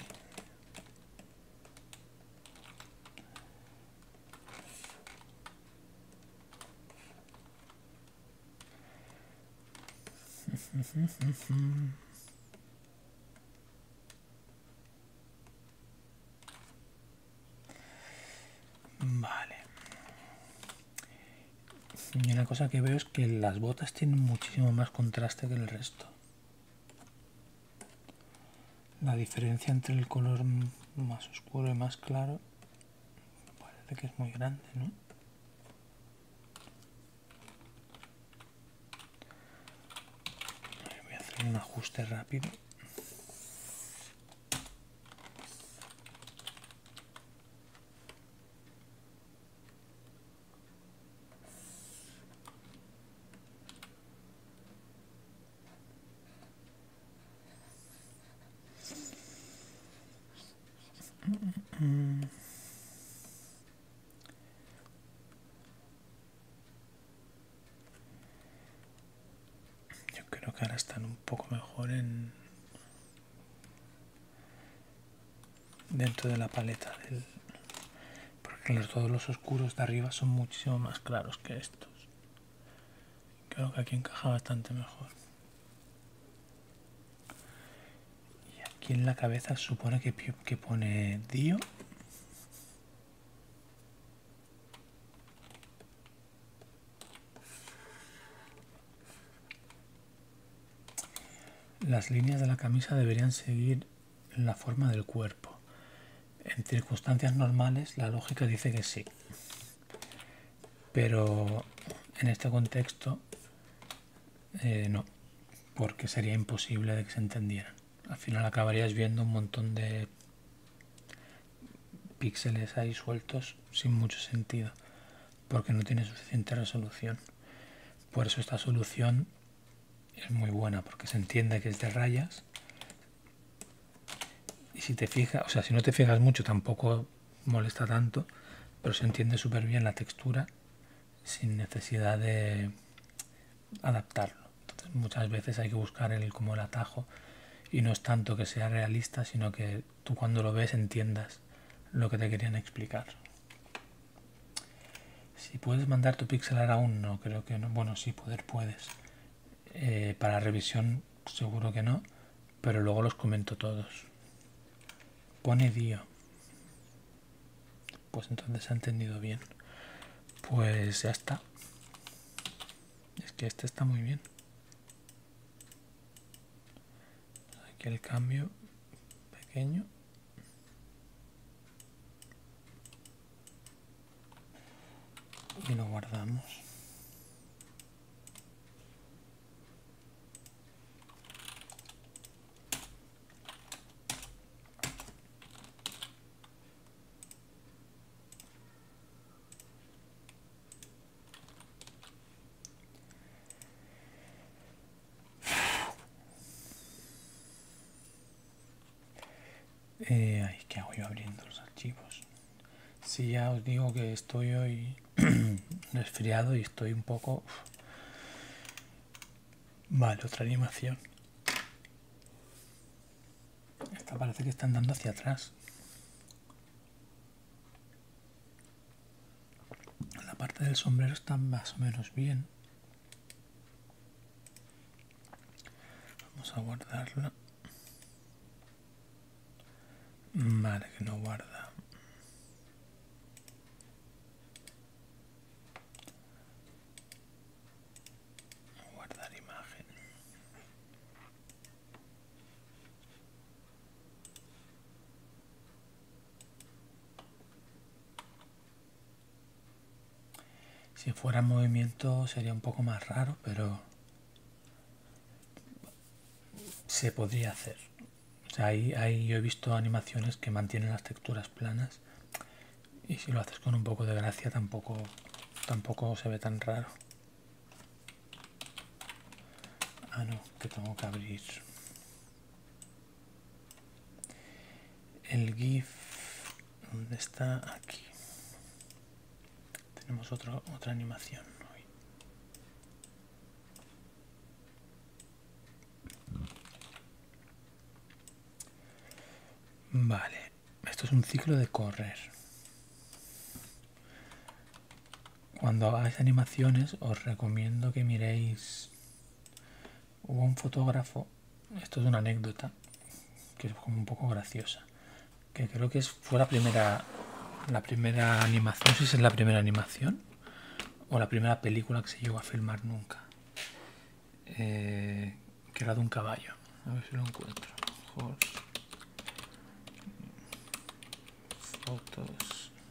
Vale. Y una cosa que veo es que las botas tienen muchísimo más contraste que el resto. La diferencia entre el color más oscuro y más claro parece que es muy grande, ¿no? Voy a hacer un ajuste rápido. Yo creo que ahora están un poco mejor dentro de la paleta porque todos los oscuros de arriba son muchísimo más claros que estos. Creo que aquí encaja bastante mejor. Y aquí en la cabeza supone que pone Dio. Las líneas de la camisa deberían seguir la forma del cuerpo. En circunstancias normales la lógica dice que sí. Pero en este contexto no, porque sería imposible de que se entendieran. Al final acabarías viendo un montón de píxeles ahí sueltos sin mucho sentido, porque no tiene suficiente resolución. Por eso esta solución es muy buena, porque se entiende que es de rayas. Y si te fijas, o sea, si no te fijas mucho tampoco molesta tanto, pero se entiende súper bien la textura sin necesidad de adaptarlo. Entonces, muchas veces hay que buscar como el atajo, y no es tanto que sea realista, sino que tú cuando lo ves entiendas lo que te querían explicar. Si puedes mandar tu pixelar aún, no, creo que no. Bueno, sí, puedes. Para revisión seguro que no, pero luego los comento todos. Pone Dio. Pues entonces se ha entendido bien. Pues ya está. Es que este está muy bien. Aquí el cambio pequeño. Y lo guardamos. ¿Qué hago yo abriendo los archivos? Si ya os digo que estoy hoy resfriado y estoy un poco... Vale, otra animación. Esta parece que está andando hacia atrás. La parte del sombrero está más o menos bien. Vamos a guardarla. Vale, que no guarda. Guardar imagen. Si fuera en movimiento sería un poco más raro, pero se podría hacer. O sea, ahí yo he visto animaciones que mantienen las texturas planas y si lo haces con un poco de gracia tampoco se ve tan raro. Ah, no, que tengo que abrir el GIF. ¿Dónde está? Aquí. Tenemos otra animación hoy. Vale, esto es un ciclo de correr. Cuando hagáis animaciones os recomiendo que miréis. Hubo un fotógrafo, esto es una anécdota que es como un poco graciosa, que creo que fue la primera animación, no sé si es la primera animación o la primera película que se llegó a filmar nunca, que era de un caballo. A ver si lo encuentro. Horse. Fotos.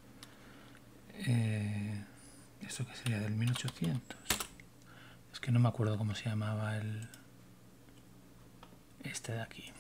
¿Esto qué sería? ¿Del 1800? Es que no me acuerdo cómo se llamaba este de aquí.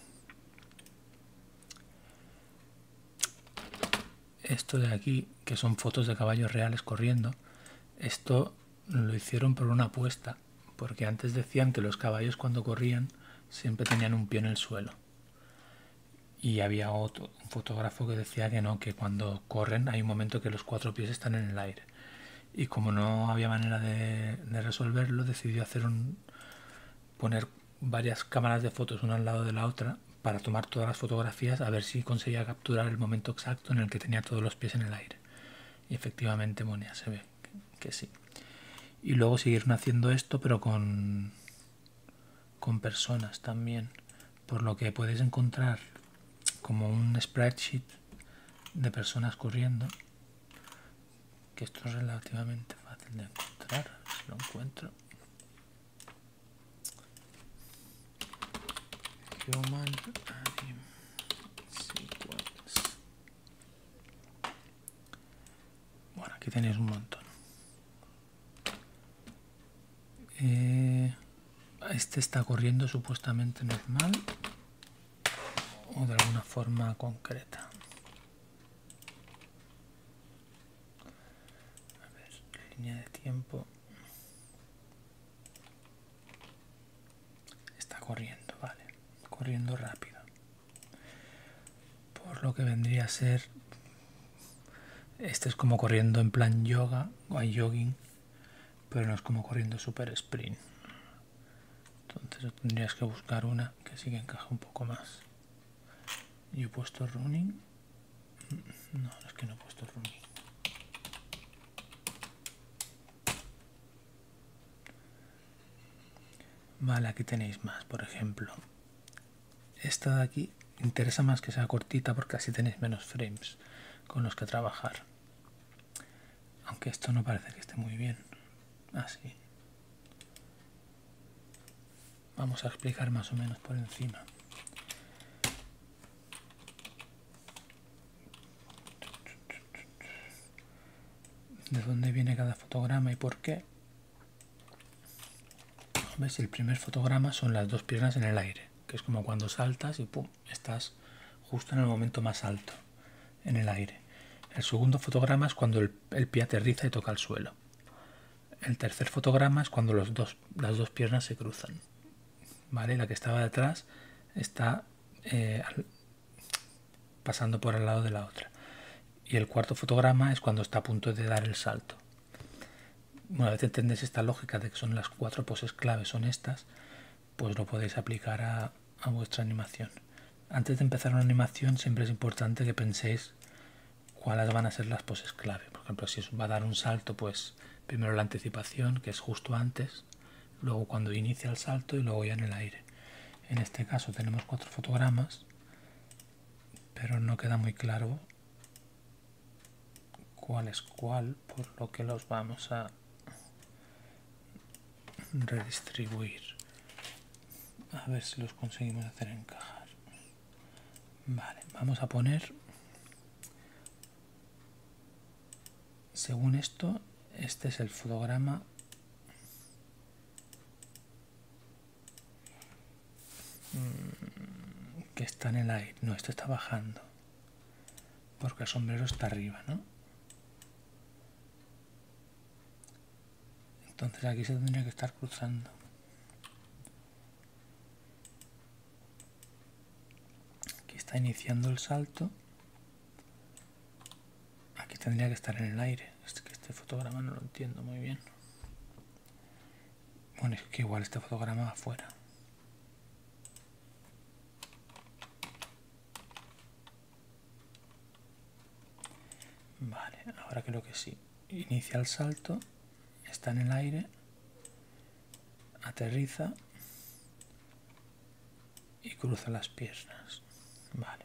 Esto de aquí, que son fotos de caballos reales corriendo, esto lo hicieron por una apuesta, porque antes decían que los caballos cuando corrían siempre tenían un pie en el suelo. Y había un fotógrafo que decía que no, que cuando corren hay un momento que los 4 pies están en el aire. Y como no había manera de resolverlo, decidió poner varias cámaras de fotos una al lado de la otra para tomar todas las fotografías a ver si conseguía capturar el momento exacto en el que tenía todos los pies en el aire. Y efectivamente, bueno, ya se ve que sí. Y luego siguieron haciendo esto, pero con personas también. Por lo que podéis encontrar como un spreadsheet de personas corriendo. Que esto es relativamente fácil de encontrar. Si lo encuentro. Human sequence. Bueno, aquí tenéis un montón. Este está corriendo supuestamente normal o de alguna forma concreta. A ver, línea de tiempo. Está corriendo, vale. Corriendo rápido. Por lo que vendría a ser... Este es como corriendo en plan yoga o jogging, pero no es como corriendo super sprint. Entonces tendrías que buscar una que sí que encaja un poco más. Yo he puesto running. No, es que no he puesto running. Vale, aquí tenéis más, por ejemplo. Esta de aquí interesa más que sea cortita porque así tenéis menos frames con los que trabajar. Aunque esto no parece que esté muy bien. Así. Vamos a explicar más o menos por encima. De dónde viene cada fotograma y por qué. ¿Ves? El primer fotograma son las 2 piernas en el aire, que es como cuando saltas y pum, estás justo en el momento más alto en el aire. El segundo fotograma es cuando el pie aterriza y toca el suelo. El tercer fotograma es cuando las dos piernas se cruzan. ¿Vale? La que estaba detrás está pasando por el lado de la otra. Y el cuarto fotograma es cuando está a punto de dar el salto. Una vez entendéis esta lógica de que son las 4 poses clave, son estas, pues lo podéis aplicar a vuestra animación. Antes de empezar una animación siempre es importante que penséis cuáles van a ser las poses clave. Por ejemplo, si os va a dar un salto, pues primero la anticipación, que es justo antes, luego cuando inicia el salto y luego ya en el aire. En este caso tenemos 4 fotogramas, pero no queda muy claro cuál es cuál, por lo que los vamos a redistribuir. A ver si los conseguimos hacer encajar. Vale, vamos a poner, según esto, este es el fotograma que está en el aire. No, este está bajando, porque el sombrero está arriba, ¿no? Entonces aquí se tendría que estar cruzando. Aquí está iniciando el salto. Aquí tendría que estar en el aire. Es que este fotograma no lo entiendo muy bien. Bueno, es que igual este fotograma va afuera. Vale, ahora creo que sí. Inicia el salto, está en el aire, aterriza y cruza las piernas. Vale.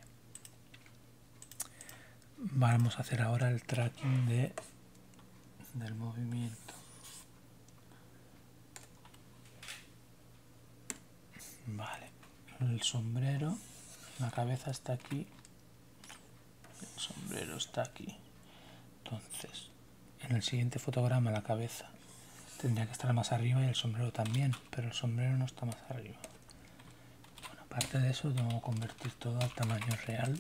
Vamos a hacer ahora el tracking del movimiento. Vale. El sombrero, la cabeza está aquí, el sombrero está aquí. Entonces, en el siguiente fotograma la cabeza tendría que estar más arriba y el sombrero también, pero el sombrero no está más arriba. Bueno, aparte de eso, tengo que convertir todo al tamaño real.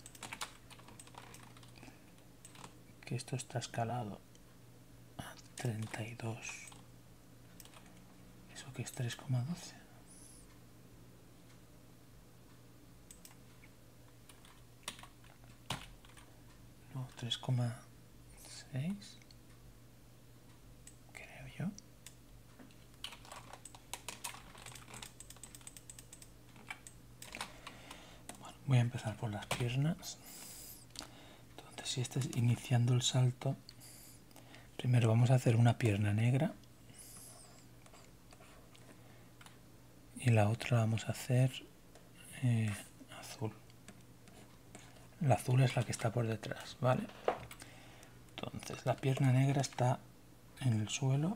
Que esto está escalado a 32. ¿Eso que es 3,12? No, 3,6. Creo yo. Bueno, voy a empezar por las piernas. Entonces, si este es iniciando el salto, primero vamos a hacer una pierna negra y la otra la vamos a hacer azul. La azul es la que está por detrás, ¿vale? Entonces, la pierna negra está en el suelo.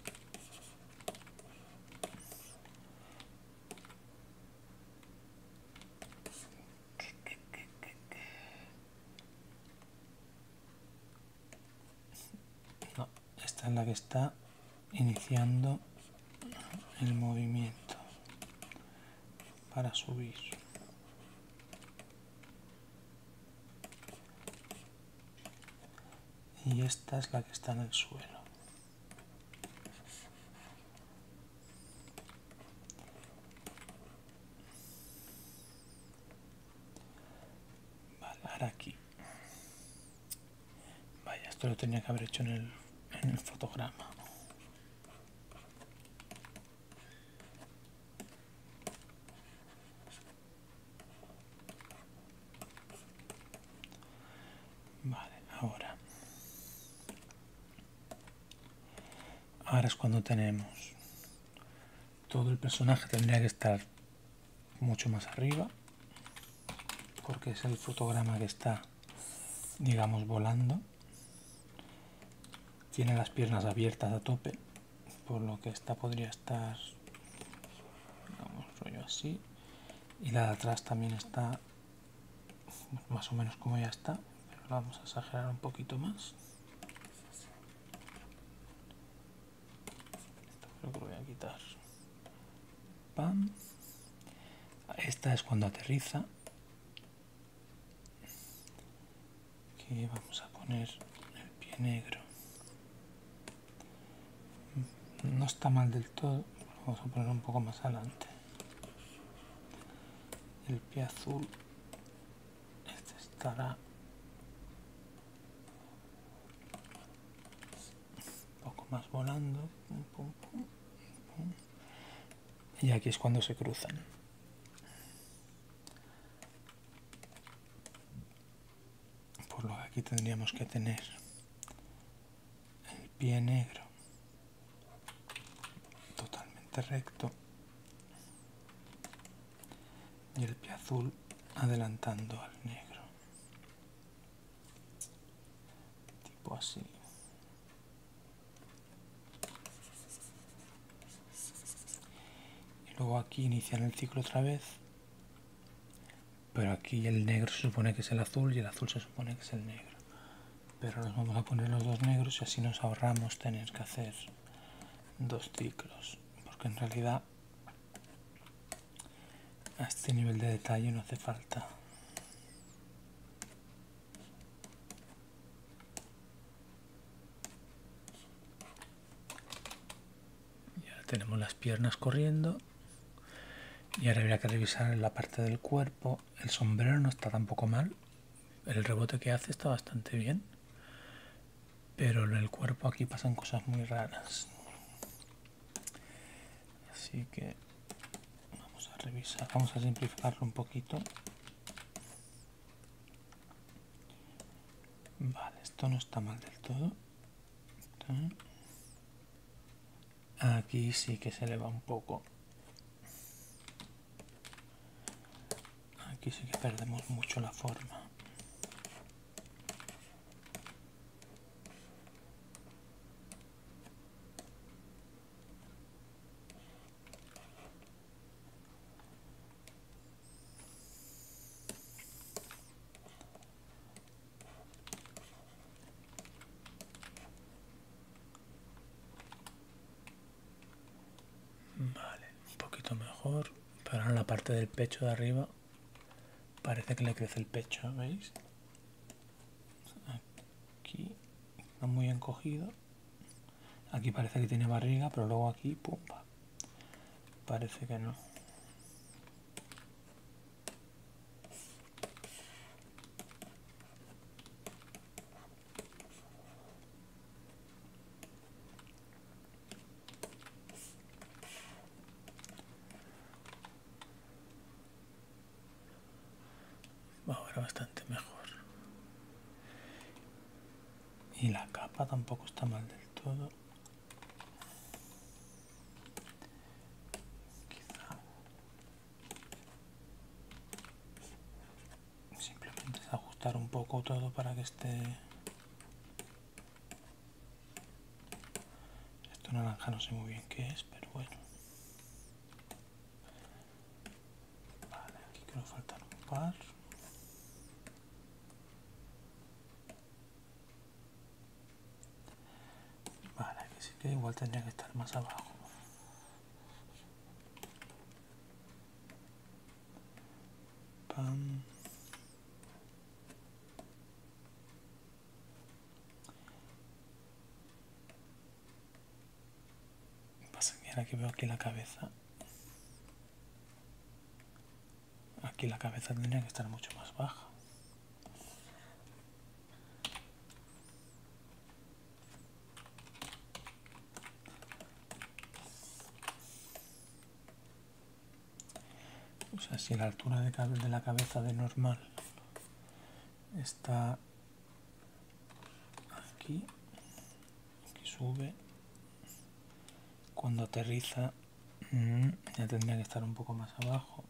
No, esta es la que está iniciando el movimiento para subir. Y esta es la que está en el suelo. Vale, ahora aquí. Vaya, esto lo tenía que haber hecho en el fotograma. Vale, ahora. Ahora es cuando tenemos todo el personaje tendría que estar mucho más arriba, porque es el fotograma que está, digamos, volando. Tiene las piernas abiertas a tope, por lo que esta podría estar, digamos, rollo así. Y la de atrás también está más o menos como ya está, pero la vamos a exagerar un poquito más. Creo que lo voy a quitar. Pam. Esta es cuando aterriza. Aquí vamos a poner el pie negro. No está mal del todo. Vamos a poner un poco más adelante. El pie azul. Este estará un poco más volando. Pum, pum, pum, pum. Y aquí es cuando se cruzan. tendríamos que tener el pie negro totalmente recto y el pie azul adelantando al negro, tipo así. Y luego aquí iniciar el ciclo otra vez, pero aquí el negro se supone que es el azul y el azul se supone que es el negro. Pero nos vamos a poner los dos negros y así nos ahorramos tener que hacer dos ciclos, porque en realidad a este nivel de detalle no hace falta. Ya tenemos las piernas corriendo y ahora habría que revisar la parte del cuerpo. El sombrero no está tampoco mal, el rebote que hace está bastante bien, pero en el cuerpo aquí pasan cosas muy raras. Así que vamos a revisar, vamos a simplificarlo un poquito. Vale, esto no está mal del todo. Aquí sí que se eleva un poco. Aquí sí que perdemos mucho la forma. Vale, un poquito mejor. Pero ahora en la parte del pecho de arriba parece que le crece el pecho, ¿veis? Aquí está muy encogido. Aquí parece que tiene barriga, pero luego aquí, pumba, parece que no. Ahora bastante mejor. Y la capa tampoco está mal del todo. Quizá simplemente es ajustar un poco todo para que esté... Esto naranja no sé muy bien qué es, pero bueno. Vale, aquí creo que faltan un par. Vale, aquí sí que igual tendría que estar más abajo. Pam. Pasa que ahora que veo aquí la cabeza. Aquí la cabeza tendría que estar mucho más baja. O sea, si la altura de la cabeza de normal está aquí, aquí sube, cuando aterriza ya tendría que estar un poco más abajo.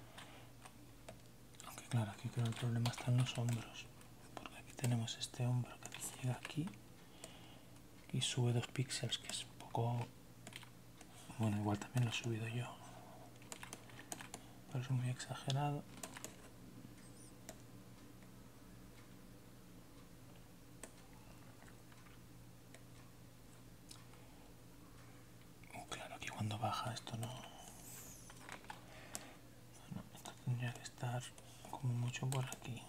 Aunque claro, aquí creo que el problema está en los hombros, porque aquí tenemos este hombro que llega aquí y sube 2 píxeles, que es un poco... Bueno, igual también lo he subido yo, pero es muy exagerado. Claro, aquí cuando baja esto no... Bueno, esto tendría que estar como mucho por aquí.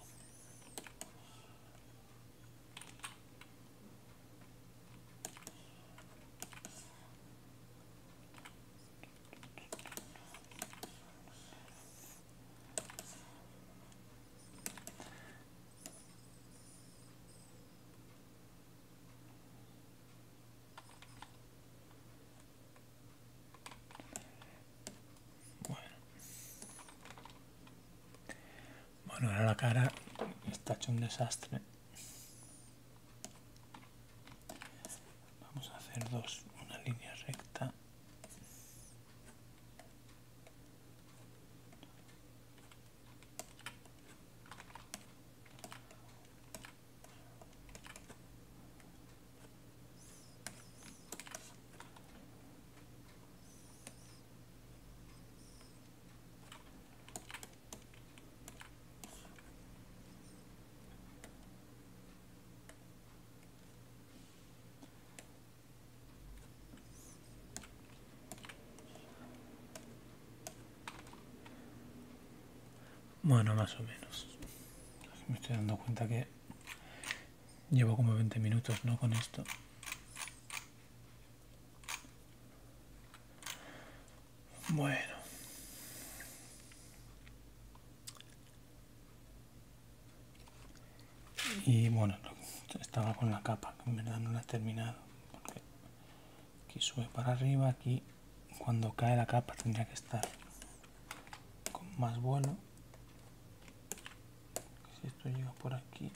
Bueno, ahora la cara está hecho un desastre. hacer dos, una línea recta. Bueno, más o menos. Me estoy dando cuenta que llevo como 20 minutos, ¿no? Con esto. Bueno. Y bueno, estaba con la capa, que en verdad no la he terminado. Porque aquí sube para arriba, aquí cuando cae la capa tendría que estar con más vuelo. Si esto llega por aquí,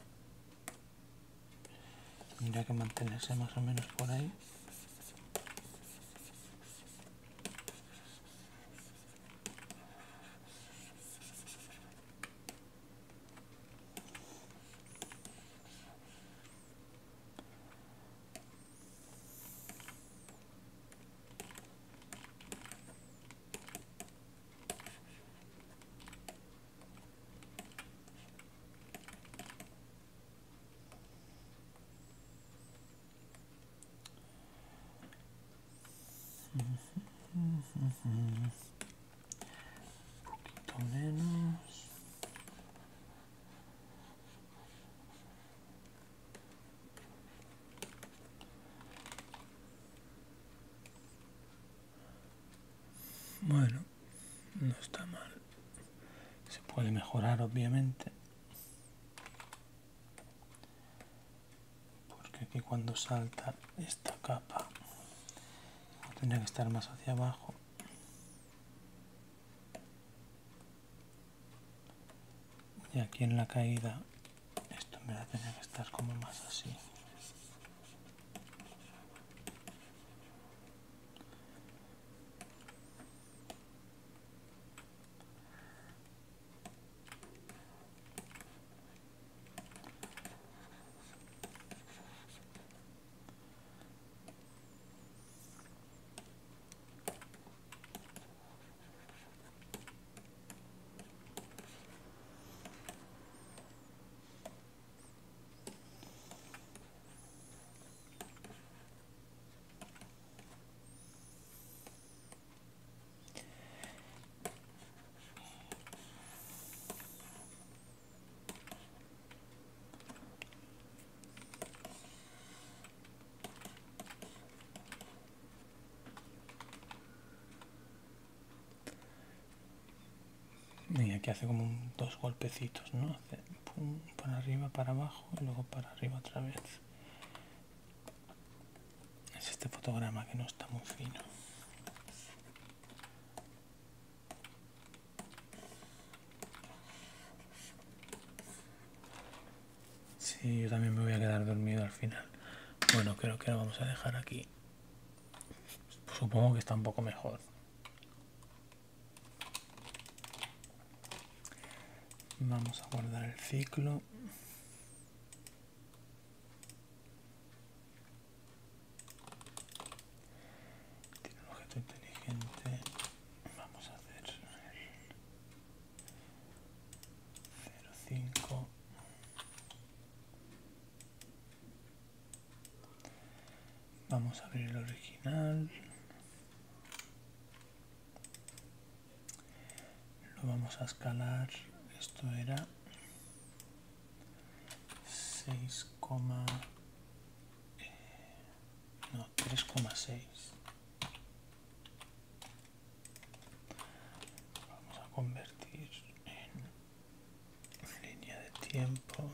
tendría que mantenerse más o menos por ahí. Un poquito menos. Bueno, no está mal. Se puede mejorar, obviamente. Porque aquí cuando salta esta capa tendría que estar más hacia abajo. Y aquí en la caída esto en verdad tendría que estar como más así. Y aquí hace como dos golpecitos, ¿no? Hace pum, para arriba, para abajo y luego para arriba otra vez. Es este fotograma que no está muy fino. Sí, yo también me voy a quedar dormido al final. Bueno, creo que lo vamos a dejar aquí. Supongo que está un poco mejor. Vamos a guardar el ciclo. Tiene un objeto inteligente. Vamos a hacer el 0,5. Vamos a abrir el original. Lo vamos a escalar. Esto era 3,6. Vamos a convertir en línea de tiempo.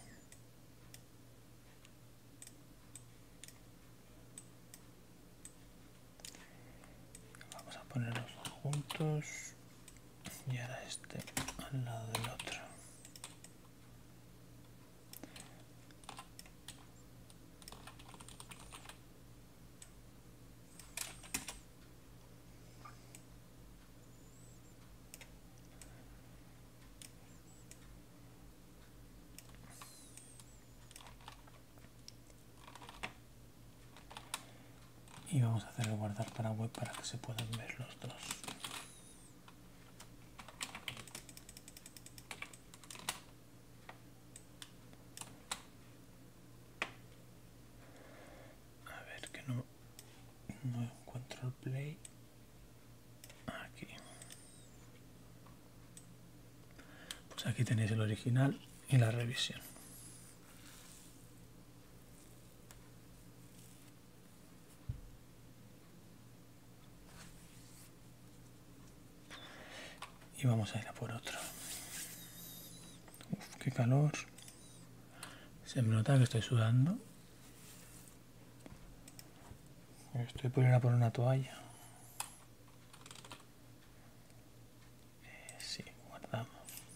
Vamos a ponerlos juntos y ahora este al lado del otro. vamos a hacer el guardar para web para que se puedan ver los dos. A ver que no encuentro el play. Aquí. Pues aquí tenéis el original y la revisión. Y vamos a ir a por otro. Uf, qué calor. Se me nota que estoy sudando. Estoy por ir a por una toalla. Sí, guardamos.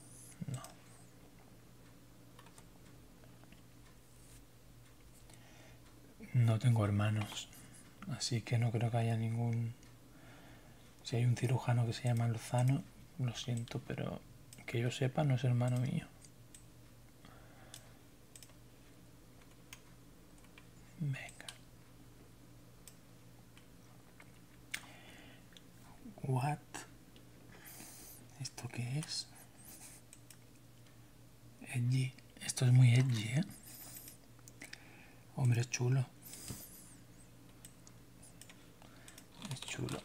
No tengo hermanos, así que no creo que haya ningún... Si hay un cirujano que se llama Lozano, lo siento, pero que yo sepa no es hermano mío. Venga. What? ¿Esto qué es? Edgy. Esto es muy edgy, ¿eh? Hombre, es chulo. Es chulo.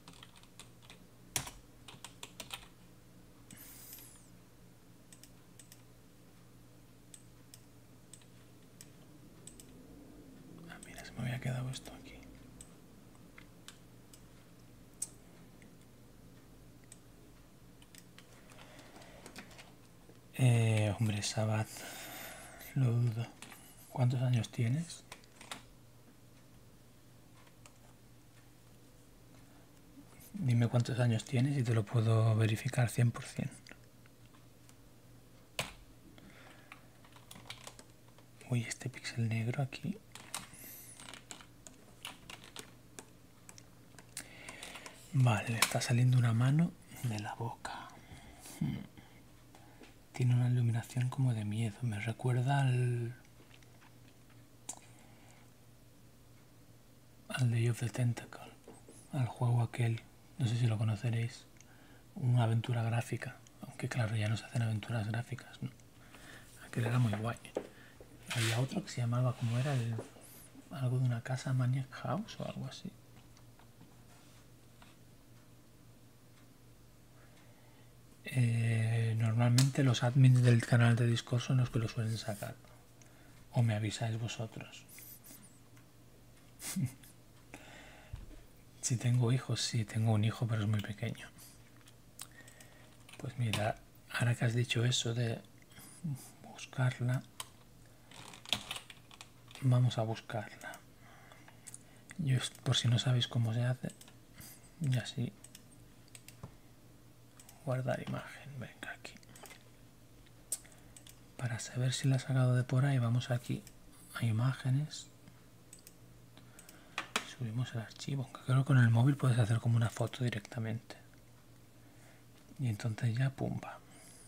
Ah, mira, se me había quedado esto aquí. Hombre, Sabat, lo dudo. ¿Cuántos años tienes? Dime cuántos años tienes y te lo puedo verificar 100%. Uy, este píxel negro aquí. Vale, le está saliendo una mano de la boca. Tiene una iluminación como de miedo. Me recuerda al Day of the Tentacle. Al juego aquel. No sé si lo conoceréis. Una aventura gráfica. Aunque claro, ya no se hacen aventuras gráficas, ¿no? Aquel era muy guay. Había otro que se llamaba, ¿cómo era? Algo de una casa, Maniac House o algo así. Normalmente los admins del canal de Discord son los que lo suelen sacar. O me avisáis vosotros. Si tengo hijos, sí, tengo un hijo, pero es muy pequeño. Pues mira, ahora que has dicho eso de buscarla, vamos a buscarla. Yo, por si no sabéis cómo se hace, y así guardar imagen. Venga, aquí. Para saber si la he sacado de por ahí, vamos aquí a imágenes. Subimos el archivo. Aunque creo que con el móvil puedes hacer como una foto directamente. Y entonces ya, pumba.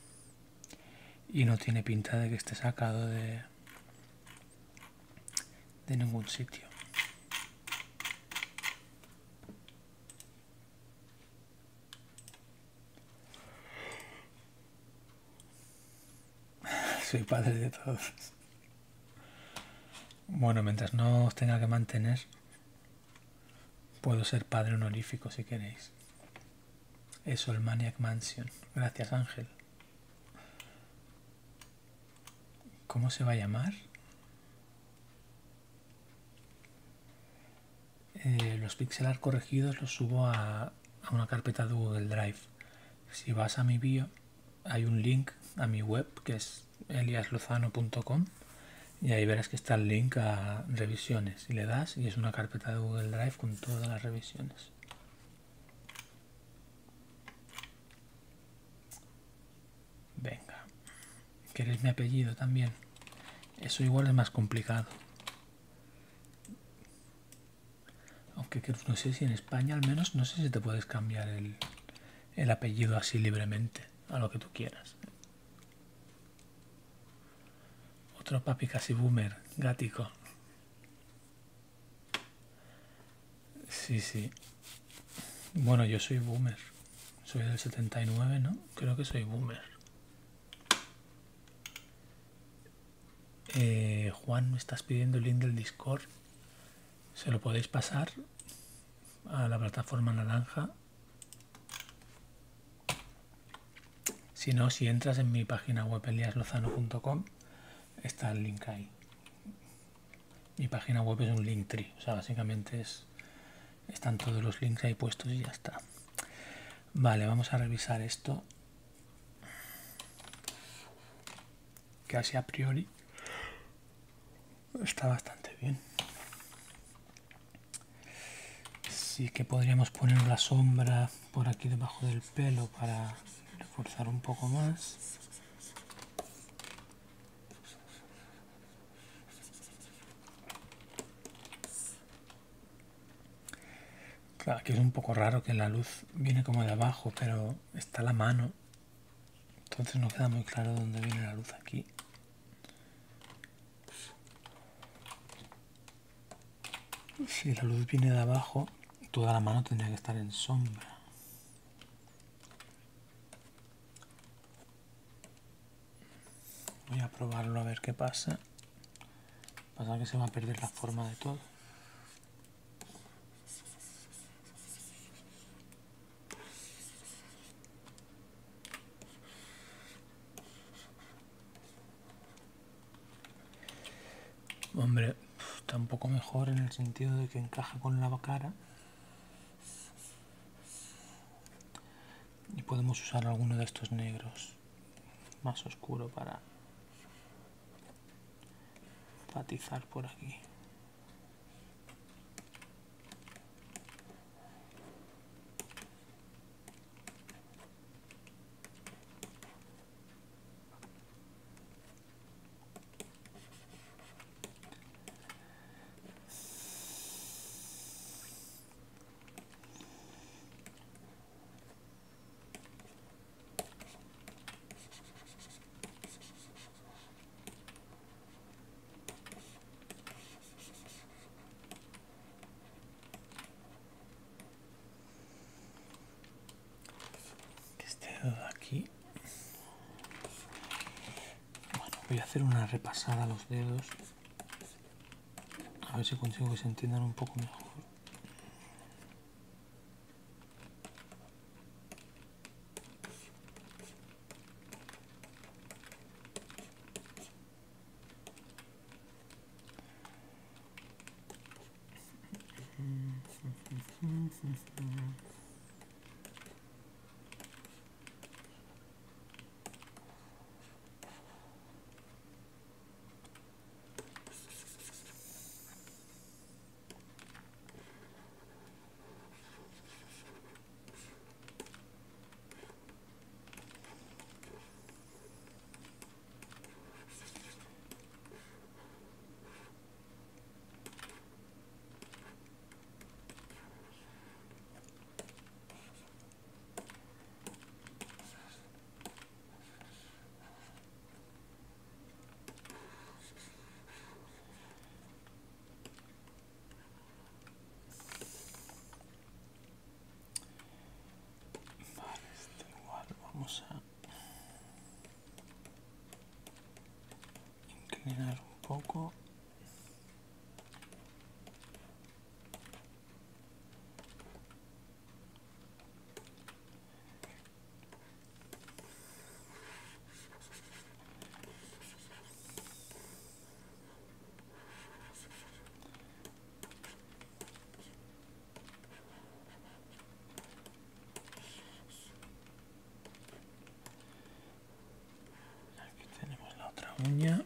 Y no tiene pinta de que esté sacado de ningún sitio. Soy padre de todos. Bueno, mientras no os tenga que mantener, puedo ser padre honorífico si queréis. Eso, el Maniac Mansion. Gracias, Ángel. ¿Cómo se va a llamar? Los pixel art corregidos los subo a una carpeta de Google Drive. Si vas a mi bio, hay un link a mi web que es eliaslozano.com y ahí verás que está el link a revisiones. Y le das y es una carpeta de Google Drive con todas las revisiones. Venga. ¿Queréis mi apellido también? Eso igual es más complicado. Aunque no sé si en España al menos, no sé si te puedes cambiar el apellido así libremente, a lo que tú quieras. Otro papi casi boomer, gático. Sí, sí. Bueno, yo soy boomer. Soy del 79, ¿no? Creo que soy boomer. Juan, me estás pidiendo el link del Discord. Se lo podéis pasar a la plataforma naranja. Si no, si entras en mi página web eliaslozano.com, está el link ahí. Mi página web es un Linktree, o sea, básicamente están todos los links ahí puestos y ya está. Vale, vamos a revisar esto. Que así a priori está bastante bien. Sí que podríamos poner la sombra por aquí debajo del pelo para reforzar un poco más. Claro, aquí es un poco raro que la luz viene como de abajo, pero está la mano. Entonces no queda muy claro dónde viene la luz aquí. Si la luz viene de abajo, toda la mano tendría que estar en sombra. Voy a probarlo a ver qué pasa. Pasa que se va a perder la forma de todo. Hombre, está un poco mejor en el sentido de que encaja con la cara. Y podemos usar alguno de estos negros más oscuro para enfatizar por aquí. Este dedo de aquí. Bueno, voy a hacer una repasada a los dedos. A ver si consigo que se entiendan un poco mejor. Vamos a inclinar un poco. Aquí tenemos la otra uña.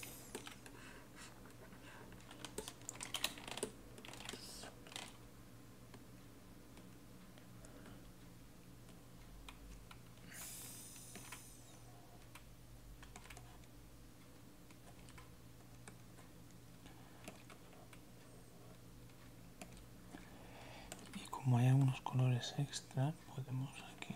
Y como hay algunos colores extra, podemos aquí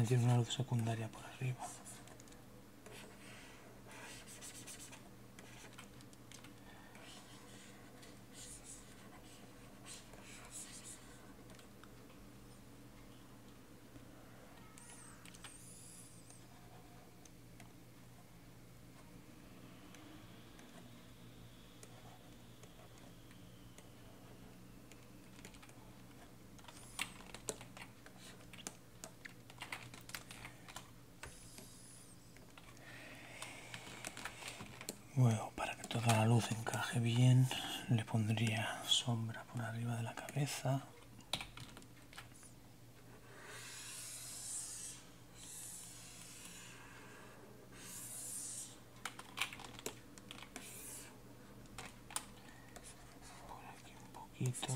tiene una luz secundaria por arriba. Luego, para que toda la luz encaje bien, le pondría sombra por arriba de la cabeza. Por aquí un poquito.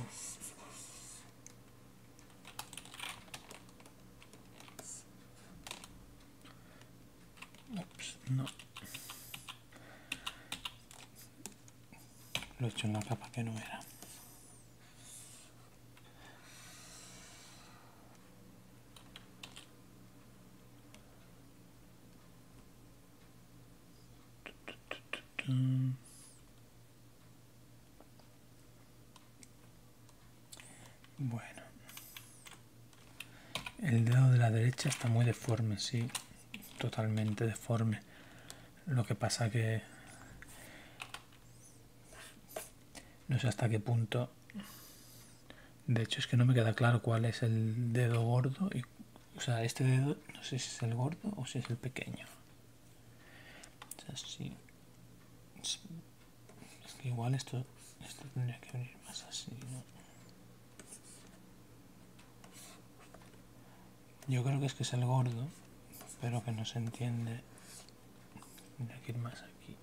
Ups, no. Lo he hecho en la capa que no era. Bueno, el dedo de la derecha está muy deforme, sí, totalmente deforme. Lo que pasa que no sé hasta qué punto. De hecho, es que no me queda claro cuál es el dedo gordo. O sea, este dedo no sé si es el gordo o si es el pequeño. O sea, sí. Es que igual esto tendría que venir más así, ¿no? Yo creo que es el gordo, pero que no se entiende. Tendría que ir más aquí.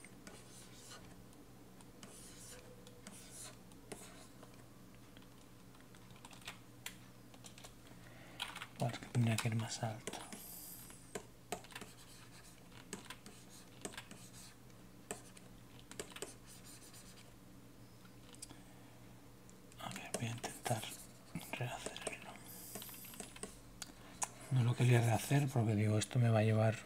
Igual que tendría que ir más alto. A ver, voy a intentar rehacerlo. No lo quería rehacer porque digo, esto me va a llevar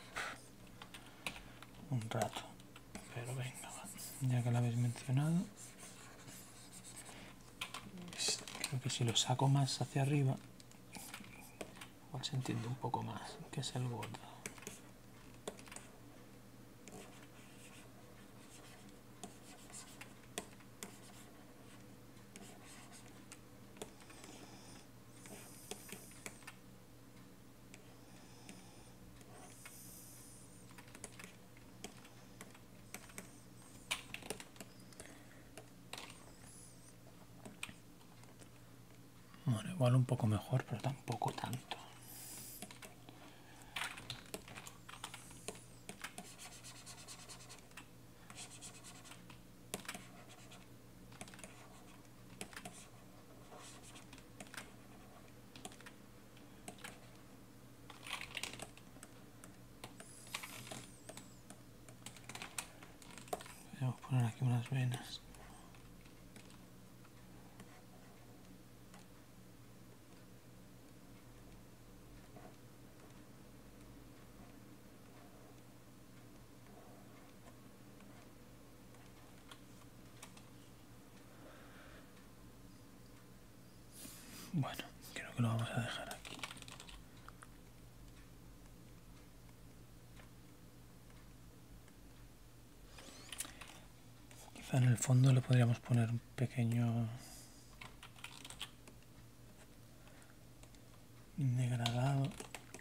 un rato. Pero venga, va. Ya que lo habéis mencionado, creo que si lo saco más hacia arriba, igual se entiende un poco más que es el gordo. Bueno, igual un poco mejor, pero tampoco tanto. Voy a poner aquí unas venas. Bueno, creo que lo vamos a dejar aquí. Quizá en el fondo le podríamos poner un pequeño degradado.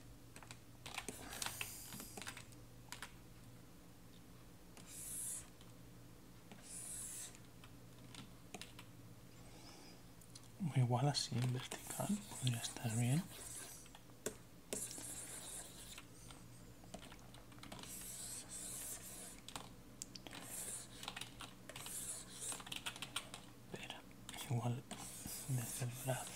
Igual así en vertical podría estar bien. Espera, igual desde el brazo.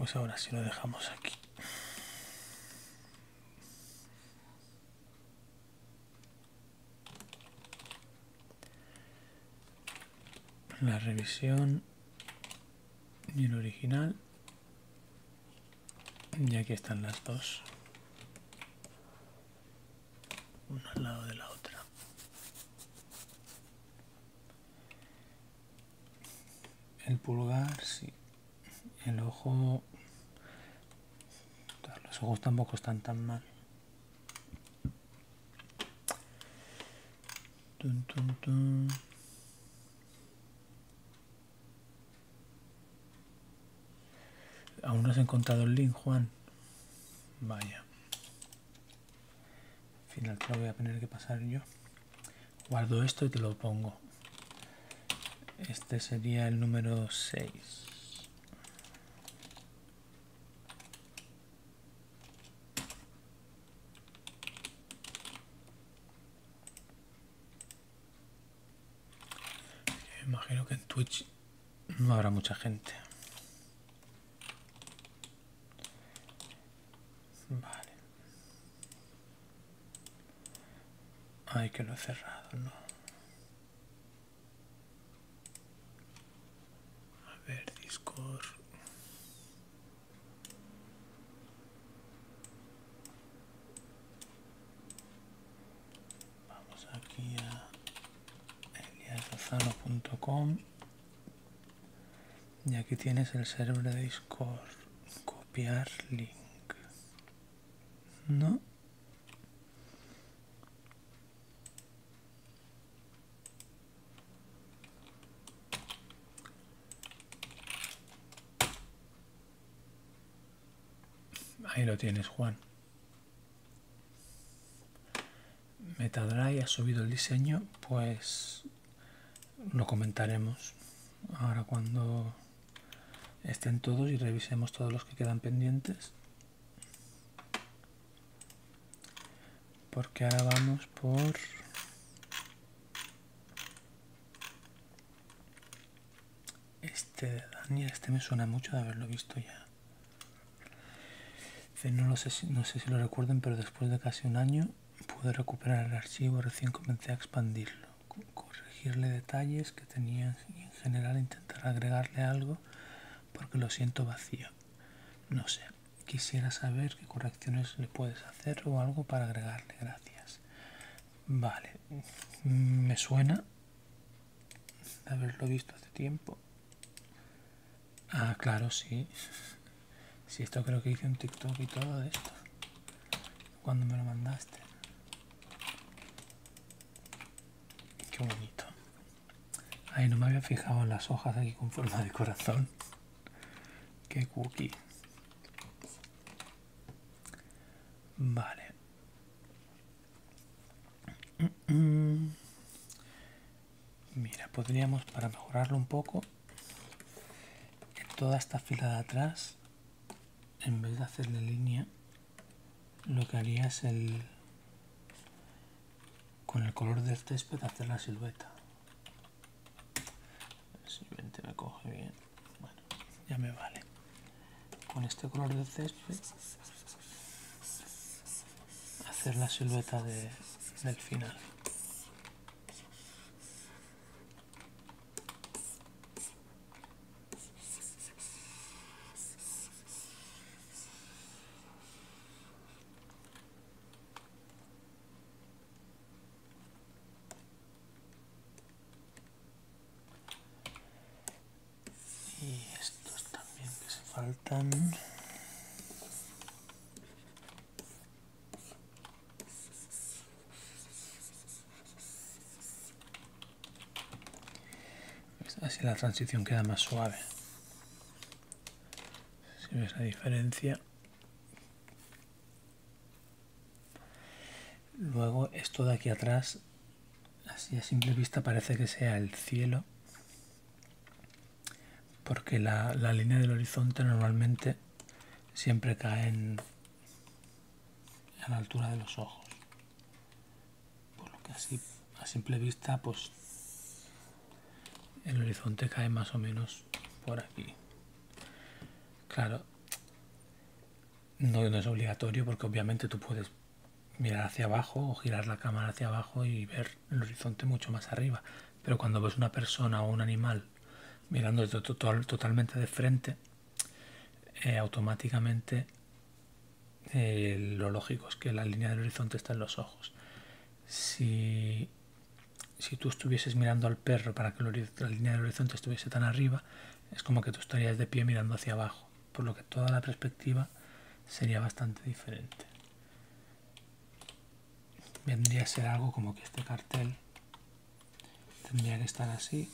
pues ahora sí lo dejamos aquí. La revisión y el original. Y aquí están las dos, una al lado de la otra. El pulgar, sí. El ojo... Los ojos tampoco están tan mal. Tun, tun, tun. ¿Aún no has encontrado el link, Juan? Vaya. Al final te lo voy a tener que pasar yo. Guardo esto y te lo pongo. Este sería el número 6. Me imagino que en Twitch no habrá mucha gente. Vale. Ay, que lo he cerrado, ¿no? A ver, Discord. Vamos aquí a eliaslozano.com y aquí tienes el server de Discord. Copiar link. ¿No? Ahí lo tienes, Juan. Metadrive ha subido el diseño, pues lo comentaremos ahora cuando estén todos y revisemos todos los que quedan pendientes, porque ahora vamos por este de Daniel. Este me suena mucho de haberlo visto ya. No sé si lo recuerden, pero después de casi un año pude recuperar el archivo. Recién comencé a expandirlo, corregirle detalles que tenía y en general intentar agregarle algo porque lo siento vacío. No sé, quisiera saber qué correcciones le puedes hacer o algo para agregarle. Gracias. Vale, me suena de haberlo visto hace tiempo. Ah, claro, sí. Sí, esto creo que hice un TikTok y todo de esto cuando me lo mandaste. Qué bonito. Ay, no me había fijado en las hojas aquí con forma de corazón. Qué cookie. Vale. Mira, podríamos, para mejorarlo un poco, en toda esta fila de atrás, en vez de hacerle línea, lo que haría es con el color del césped hacer la silueta. El siguiente me coge bien. Bueno, ya me vale. Con este color del césped hacer la silueta del final. Y estos también que se faltan. Así la transición queda más suave. Si ves la diferencia. Luego esto de aquí atrás, así a simple vista parece que sea el cielo, porque la línea del horizonte normalmente siempre cae a la altura de los ojos. Por lo que así a simple vista pues el horizonte cae más o menos por aquí. Claro, No, no es obligatorio porque obviamente tú puedes mirar hacia abajo o girar la cámara hacia abajo y ver el horizonte mucho más arriba. Pero cuando ves una persona o un animal mirando totalmente de frente, automáticamente lo lógico es que la línea del horizonte está en los ojos. Si, si tú estuvieses mirando al perro para que la línea del horizonte estuviese tan arriba, es como que tú estarías de pie mirando hacia abajo, por lo que toda la perspectiva sería bastante diferente. Vendría a ser algo como que este cartel tendría que estar así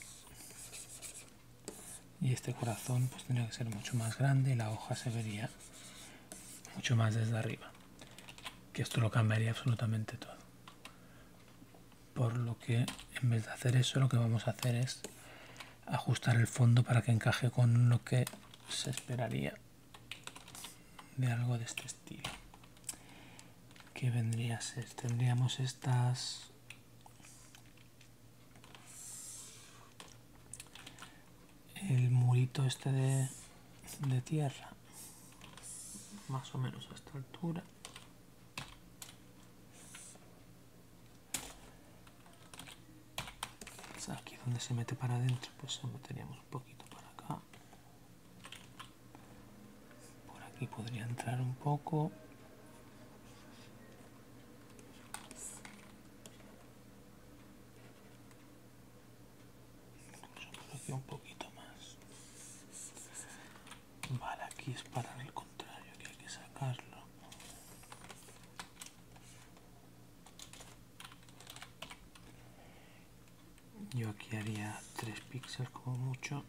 y este corazón pues tendría que ser mucho más grande y la hoja se vería mucho más desde arriba, que esto lo cambiaría absolutamente todo. Por lo que en vez de hacer eso, lo que vamos a hacer es ajustar el fondo para que encaje con lo que se esperaría de algo de este estilo. ¿Qué vendría a ser? Tendríamos estas el murito este de tierra, más o menos a esta altura. Aquí donde se mete para adentro, pues se meteríamos un poquito para acá. Por aquí podría entrar un poco. Incluso por aquí un poquito más. Vale, aquí es para el contrario, que hay que sacarlo. Yo aquí haría 3 píxeles como mucho.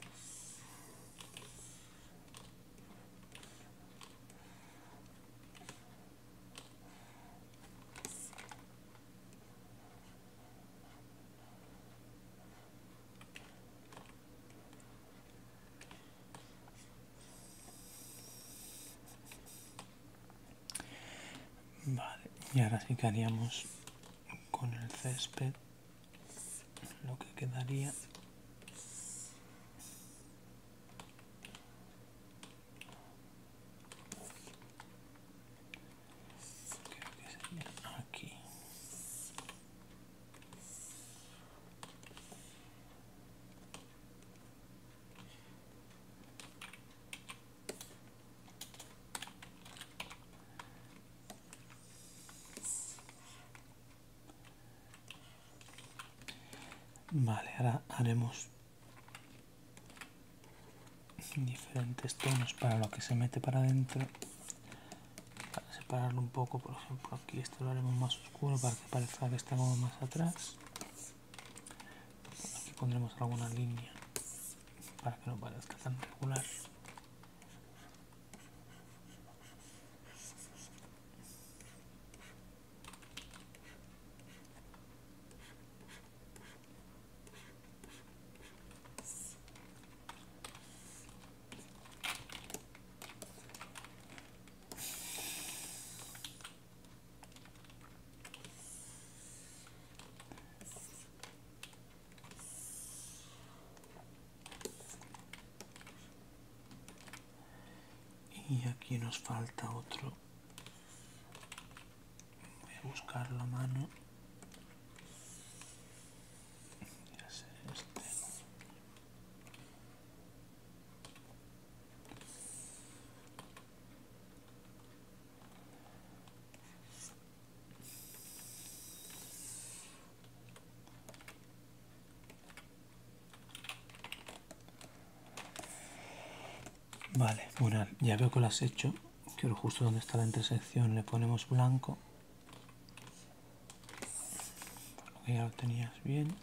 Vale, y ahora sí que haríamos con el césped lo que quedaría. Creo que sería aquí. Vale, ahora haremos diferentes tonos para lo que se mete para adentro. Para separarlo un poco, por ejemplo, aquí esto lo haremos más oscuro para que parezca que está como más atrás. Aquí pondremos alguna línea para que no parezca tan regular. Y aquí nos falta otro. Voy a buscarlo a mano. Ya sé, este. Vale, bueno, ya veo que lo has hecho. Quiero justo donde está la intersección le ponemos blanco. Por lo que ya lo tenías bien.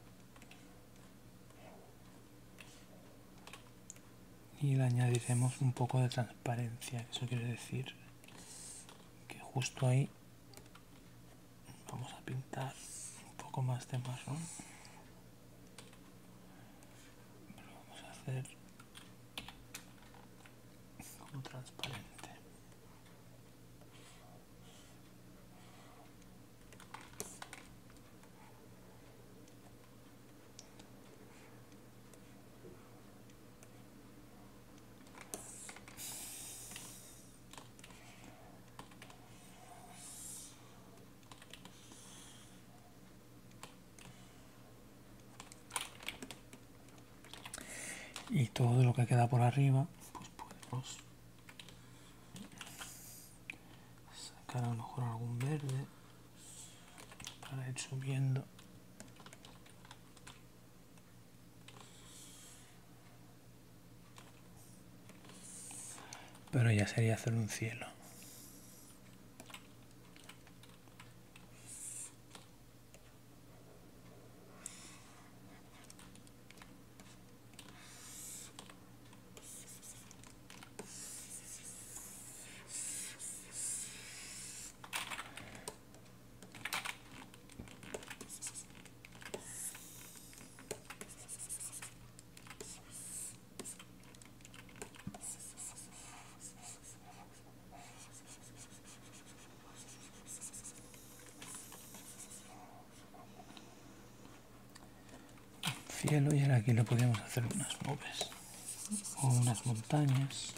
Y le añadiremos un poco de transparencia. Eso quiere decir que justo ahí vamos a pintar un poco más de marrón. Pero vamos a hacer como transparente. Y todo lo que queda por arriba, pues podemos sacar a lo mejor algún verde para ir subiendo. Pero ya sería hacer un cielo. Cielo, y ahora aquí le podemos hacer unas nubes o unas montañas.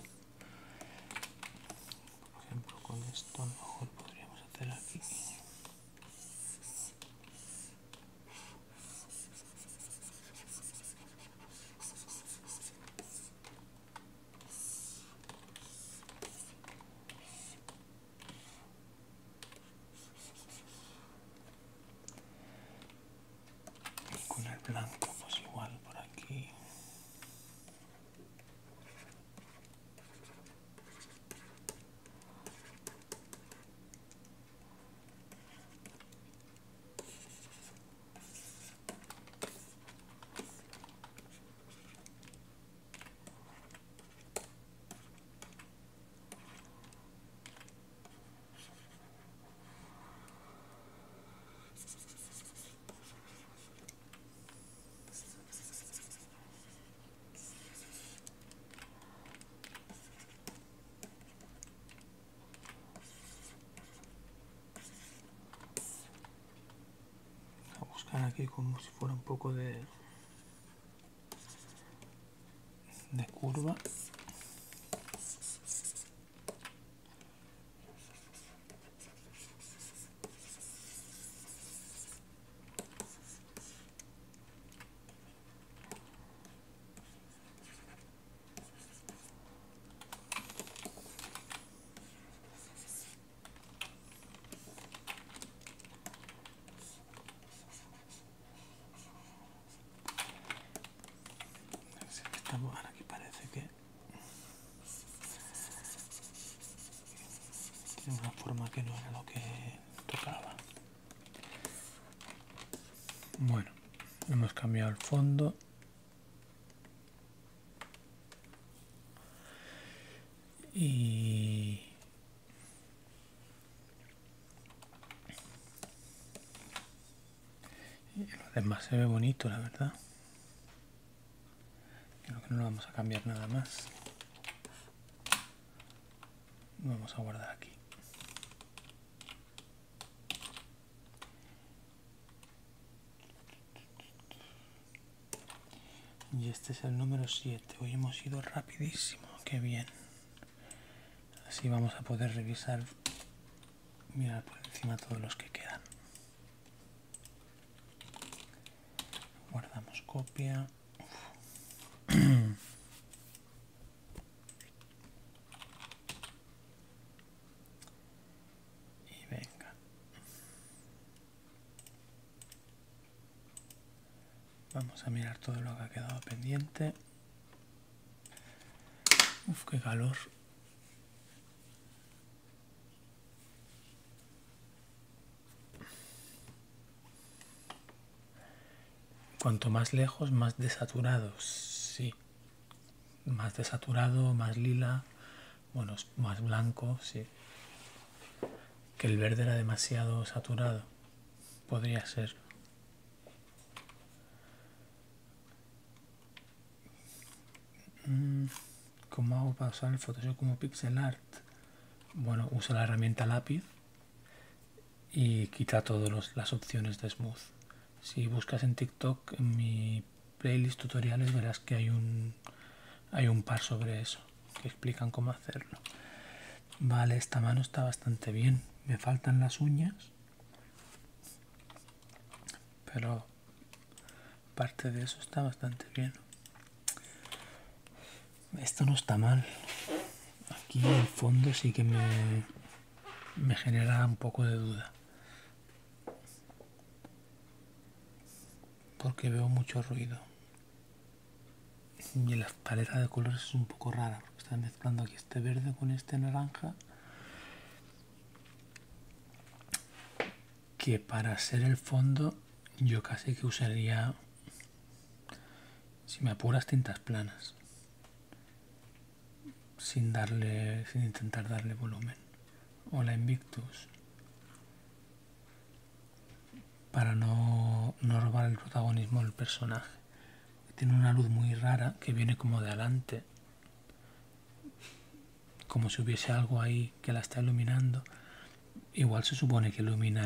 Por ejemplo, con esto a lo mejor podríamos hacer aquí. Y con el blanco pues igual por aquí. Buscar aquí como si fuera un poco de curva. Aquí parece que tiene una forma que no era lo que tocaba. Bueno, hemos cambiado el fondo. Y lo demás se ve bonito, la verdad. Creo que no lo vamos a cambiar nada más. Lo vamos a guardar aquí. Y este es el número 7. Hoy hemos ido rapidísimo. Qué bien. Así vamos a poder revisar, mirar por encima todos los que quedan. Guardamos copia. Y venga. Vamos a mirar todo lo que ha quedado pendiente. Uf, qué calor. Cuanto más lejos, más desaturados. Sí. Más desaturado, más lila. Bueno, más blanco, sí. Que el verde era demasiado saturado. Podría ser. ¿Cómo hago para usar el Photoshop como pixel art? Bueno, usa la herramienta lápiz y quita todas las opciones de smooth. Si buscas en TikTok, en mi playlist tutoriales, verás que hay un par sobre eso, que explican cómo hacerlo. Vale, esta mano está bastante bien. Me faltan las uñas, pero parte de eso está bastante bien. Esto no está mal. Aquí el fondo sí que me genera un poco de duda. Porque veo mucho ruido. Y la paleta de colores es un poco rara. Porque están mezclando aquí este verde con este naranja. Que para ser el fondo yo casi que usaría, si me apuras, tintas planas. Sin intentar darle volumen. O la Invictus. Para no robar el protagonismo del personaje. Tiene una luz muy rara que viene como de adelante, como si hubiese algo ahí que la está iluminando. Igual se supone que ilumina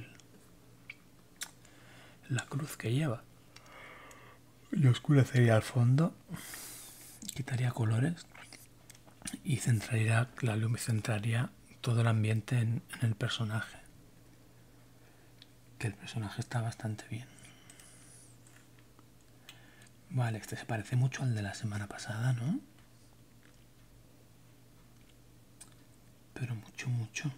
la cruz que lleva. Yo oscurecería el fondo, quitaría colores y centraría la luz, centraría todo el ambiente en el personaje. Que el personaje está bastante bien. Vale, este se parece mucho al de la semana pasada, ¿no? Pero mucho, mucho.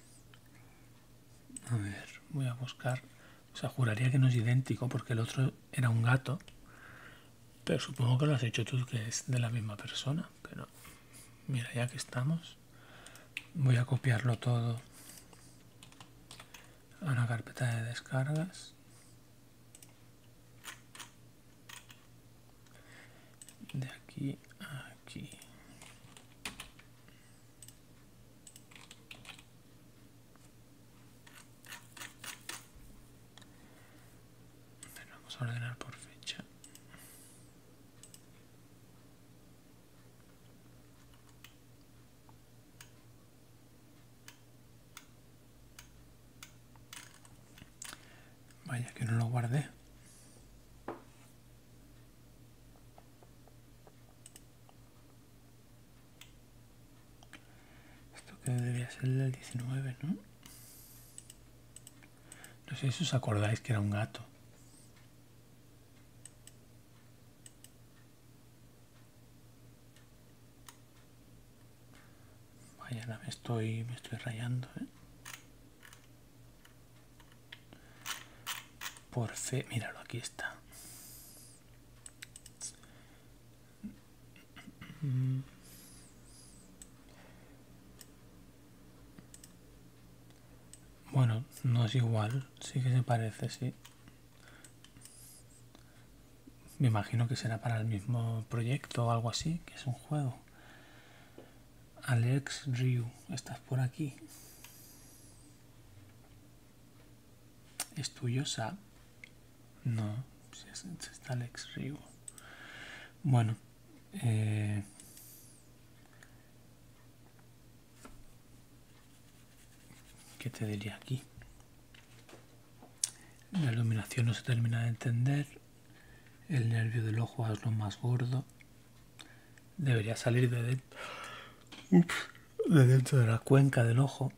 A ver, voy a buscar. O sea, juraría que no es idéntico porque el otro era un gato. Pero supongo que lo has hecho tú, que es de la misma persona. Pero mira, ya que estamos, voy a copiarlo todo a una carpeta de descargas. De aquí a aquí. Vamos a ordenar por fecha. Vaya que no lo guardé. Esto que debería ser el del 19, ¿no? No sé si os acordáis que era un gato. Vaya, me estoy rayando, ¿eh? Por fe, míralo, aquí está. Bueno, no es igual, sí que se parece, sí. Me imagino que será para el mismo proyecto o algo así, que es un juego. Alex Ryu, ¿estás por aquí? ¿Es tuyo, Sa? No, está Alex Ryu. Bueno, ¿qué te diría aquí? La iluminación no se termina de entender. El nervio del ojo es lo más gordo. Debería salir de dentro de la cuenca del ojo.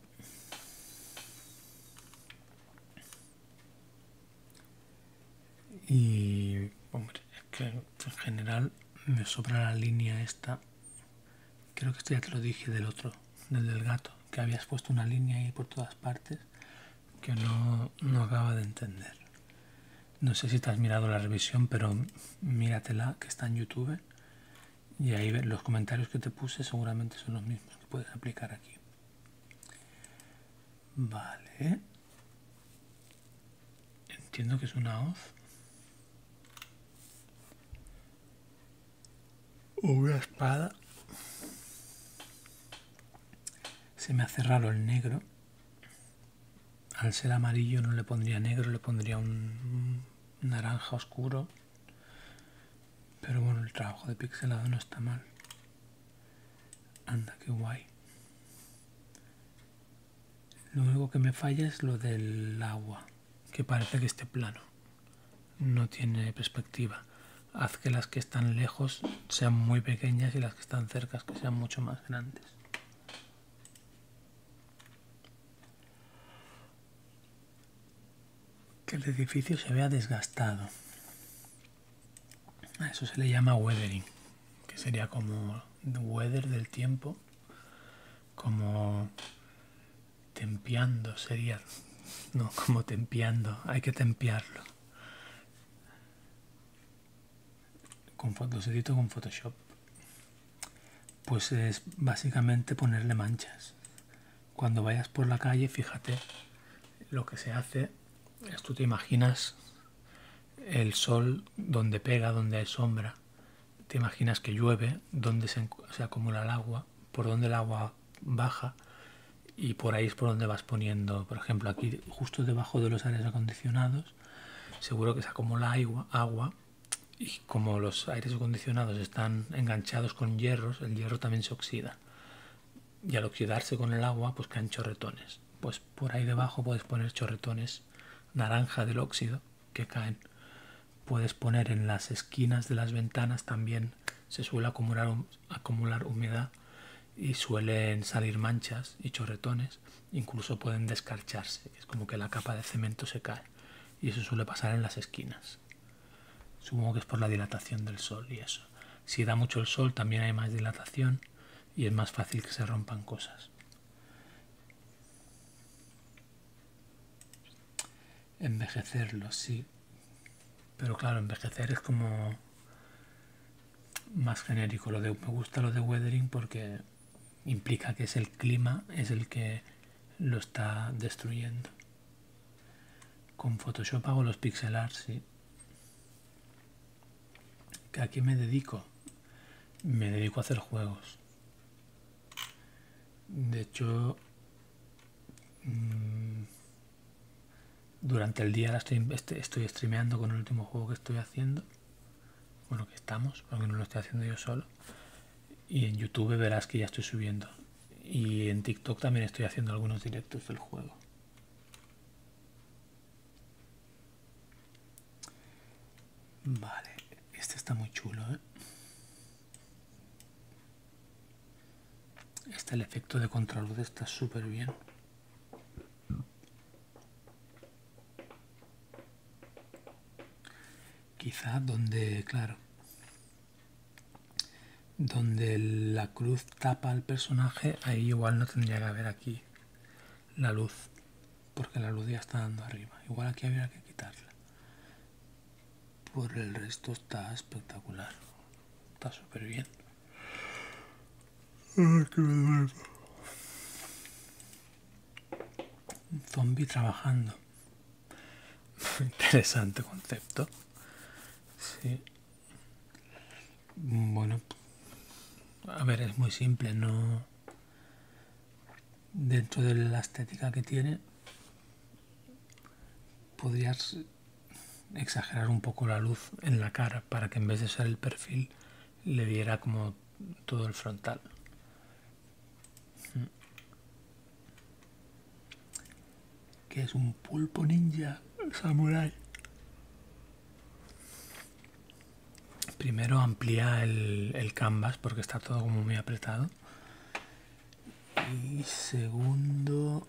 Y, hombre, es que en general me sobra la línea esta. Creo que esto ya te lo dije del otro, del gato, que habías puesto una línea ahí por todas partes que no acaba de entender. No sé si te has mirado la revisión, pero míratela, que está en YouTube. Y ahí los comentarios que te puse seguramente son los mismos que puedes aplicar aquí. Vale. Entiendo que es una hoz. O una espada. Se me hace raro el negro. Al ser amarillo no le pondría negro, le pondría un naranja oscuro. Pero bueno, el trabajo de pixelado no está mal. Anda, qué guay. Lo único que me falla es lo del agua, que parece que esté plano. No tiene perspectiva. Haz que las que están lejos sean muy pequeñas y las que están cerca que sean mucho más grandes. Que el edificio se vea desgastado. A eso se le llama weathering, que sería como weather del tiempo, como tempeando sería, no, como tempeando, hay que tempearlo. Los edito con Photoshop. Pues es básicamente ponerle manchas. Cuando vayas por la calle, fíjate, lo que se hace es tú te imaginas el sol donde pega, donde hay sombra. Te imaginas que llueve, donde se acumula el agua, por donde el agua baja, y por ahí es por donde vas poniendo, por ejemplo, aquí justo debajo de los aires acondicionados, seguro que se acumula agua, y como los aires acondicionados están enganchados con hierros, el hierro también se oxida. Y al oxidarse con el agua, pues caen chorretones. Pues por ahí debajo puedes poner chorretones naranja del óxido que caen. Puedes poner en las esquinas de las ventanas también, se suele acumular humedad y suelen salir manchas y chorretones. Incluso pueden descarcharse. Es como que la capa de cemento se cae. Y eso suele pasar en las esquinas. Supongo que es por la dilatación del sol y eso. Si da mucho el sol también hay más dilatación y es más fácil que se rompan cosas. Envejecerlo, sí. Pero claro, envejecer es como más genérico. Me gusta lo de weathering porque implica que es el clima, es el que lo está destruyendo. Con Photoshop hago los pixel art, sí. ¿A qué me dedico? Me dedico a hacer juegos. De hecho, durante el día estoy streameando con el último juego que estoy haciendo. Bueno, que estamos, porque no lo estoy haciendo yo solo. Y en YouTube verás que ya estoy subiendo. Y en TikTok también estoy haciendo algunos directos del juego. Vale, este está muy chulo, ¿eh? El efecto de contraluz está súper bien. Quizá donde, claro, donde la cruz tapa al personaje, ahí igual no tendría que haber aquí la luz, porque la luz ya está dando arriba. Igual aquí habría que quitarla. Por el resto está espectacular. Está súper bien. Ay, que me duele. Un zombie trabajando. Interesante concepto. Sí. Bueno, a ver, es muy simple, no. Dentro de la estética que tiene, podrías exagerar un poco la luz en la cara para que en vez de ser el perfil le diera como todo el frontal. Que es un pulpo ninja samurai. Primero amplía el canvas porque está todo como muy apretado. Y segundo,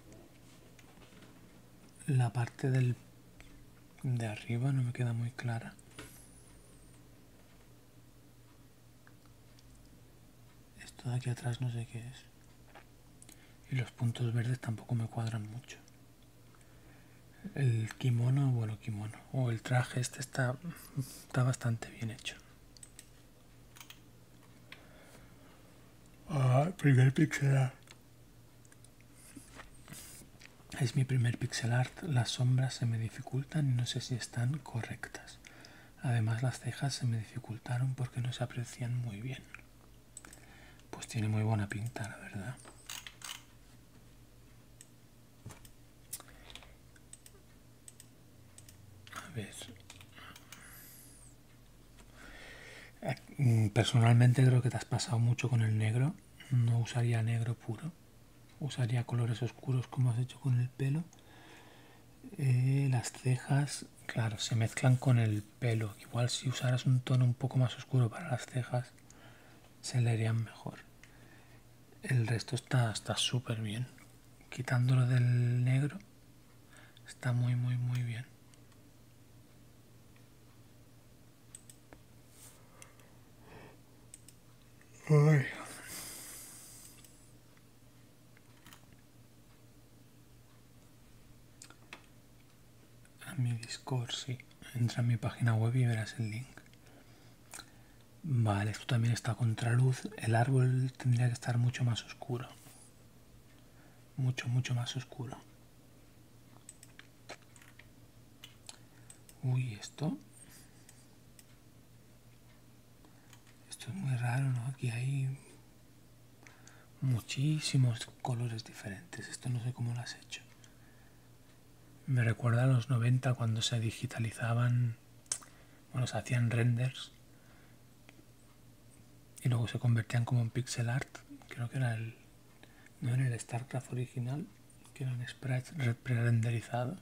la parte de arriba no me queda muy clara. Esto de aquí atrás no sé qué es. Y los puntos verdes tampoco me cuadran mucho. El kimono, o el traje este está bastante bien hecho. Primer pixel art. Es mi primer pixel art. Las sombras se me dificultan y no sé si están correctas. Además las cejas se me dificultaron porque no se aprecian muy bien. Pues tiene muy buena pinta, la verdad. A ver. Personalmente creo que te has pasado mucho con el negro. No usaría negro puro. Usaría colores oscuros como has hecho con el pelo. Las cejas, claro, se mezclan con el pelo. Igual si usaras un tono un poco más oscuro para las cejas, se le harían mejor. El resto está súper bien. Quitándolo del negro, está muy, muy, muy bien. Ay. A mi Discord, sí. Entra a mi página web y verás el link. Vale, esto también está a contraluz. El árbol tendría que estar mucho más oscuro. Mucho, mucho más oscuro. Uy, esto es muy raro, ¿no? Aquí hay muchísimos colores diferentes. Esto no sé cómo lo has hecho. Me recuerda a los 90 cuando se digitalizaban, bueno, se hacían renders y luego se convertían como en pixel art. Creo que era no era el StarCraft original, que eran sprites pre-renderizados.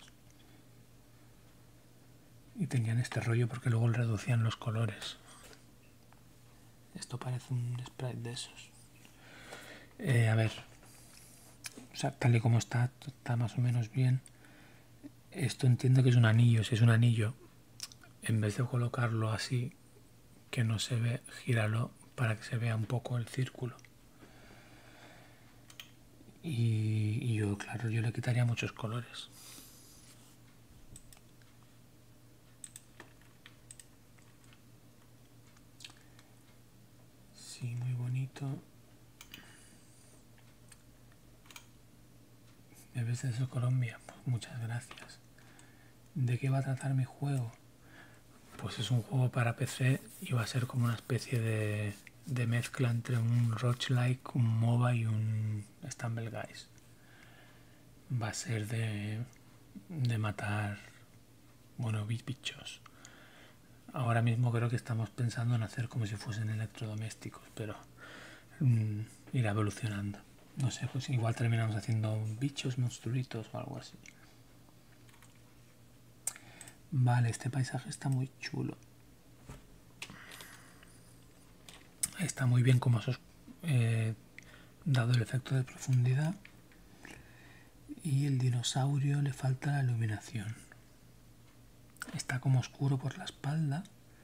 Y tenían este rollo porque luego le reducían los colores. Esto parece un sprite de esos. A ver, o sea, tal y como está más o menos bien. Esto entiendo que es un anillo. Si es un anillo, en vez de colocarlo así, que no se ve, gíralo para que se vea un poco el círculo. Y yo, claro, yo le quitaría muchos colores. Sí, muy bonito. ¿Me ves desde Colombia? Pues muchas gracias. ¿De qué va a tratar mi juego? Pues es un juego para PC y va a ser como una especie de mezcla entre un roguelike, un MOBA y un Stumble Guys. Va a ser de matar, bueno, bichos. Ahora mismo creo que estamos pensando en hacer como si fuesen electrodomésticos, pero irá evolucionando. No sé, pues igual terminamos haciendo bichos, monstruitos o algo así. Vale, este paisaje está muy chulo. Está muy bien como has dado el efecto de profundidad. Y el dinosaurio le falta la iluminación. Está como oscuro por la espalda.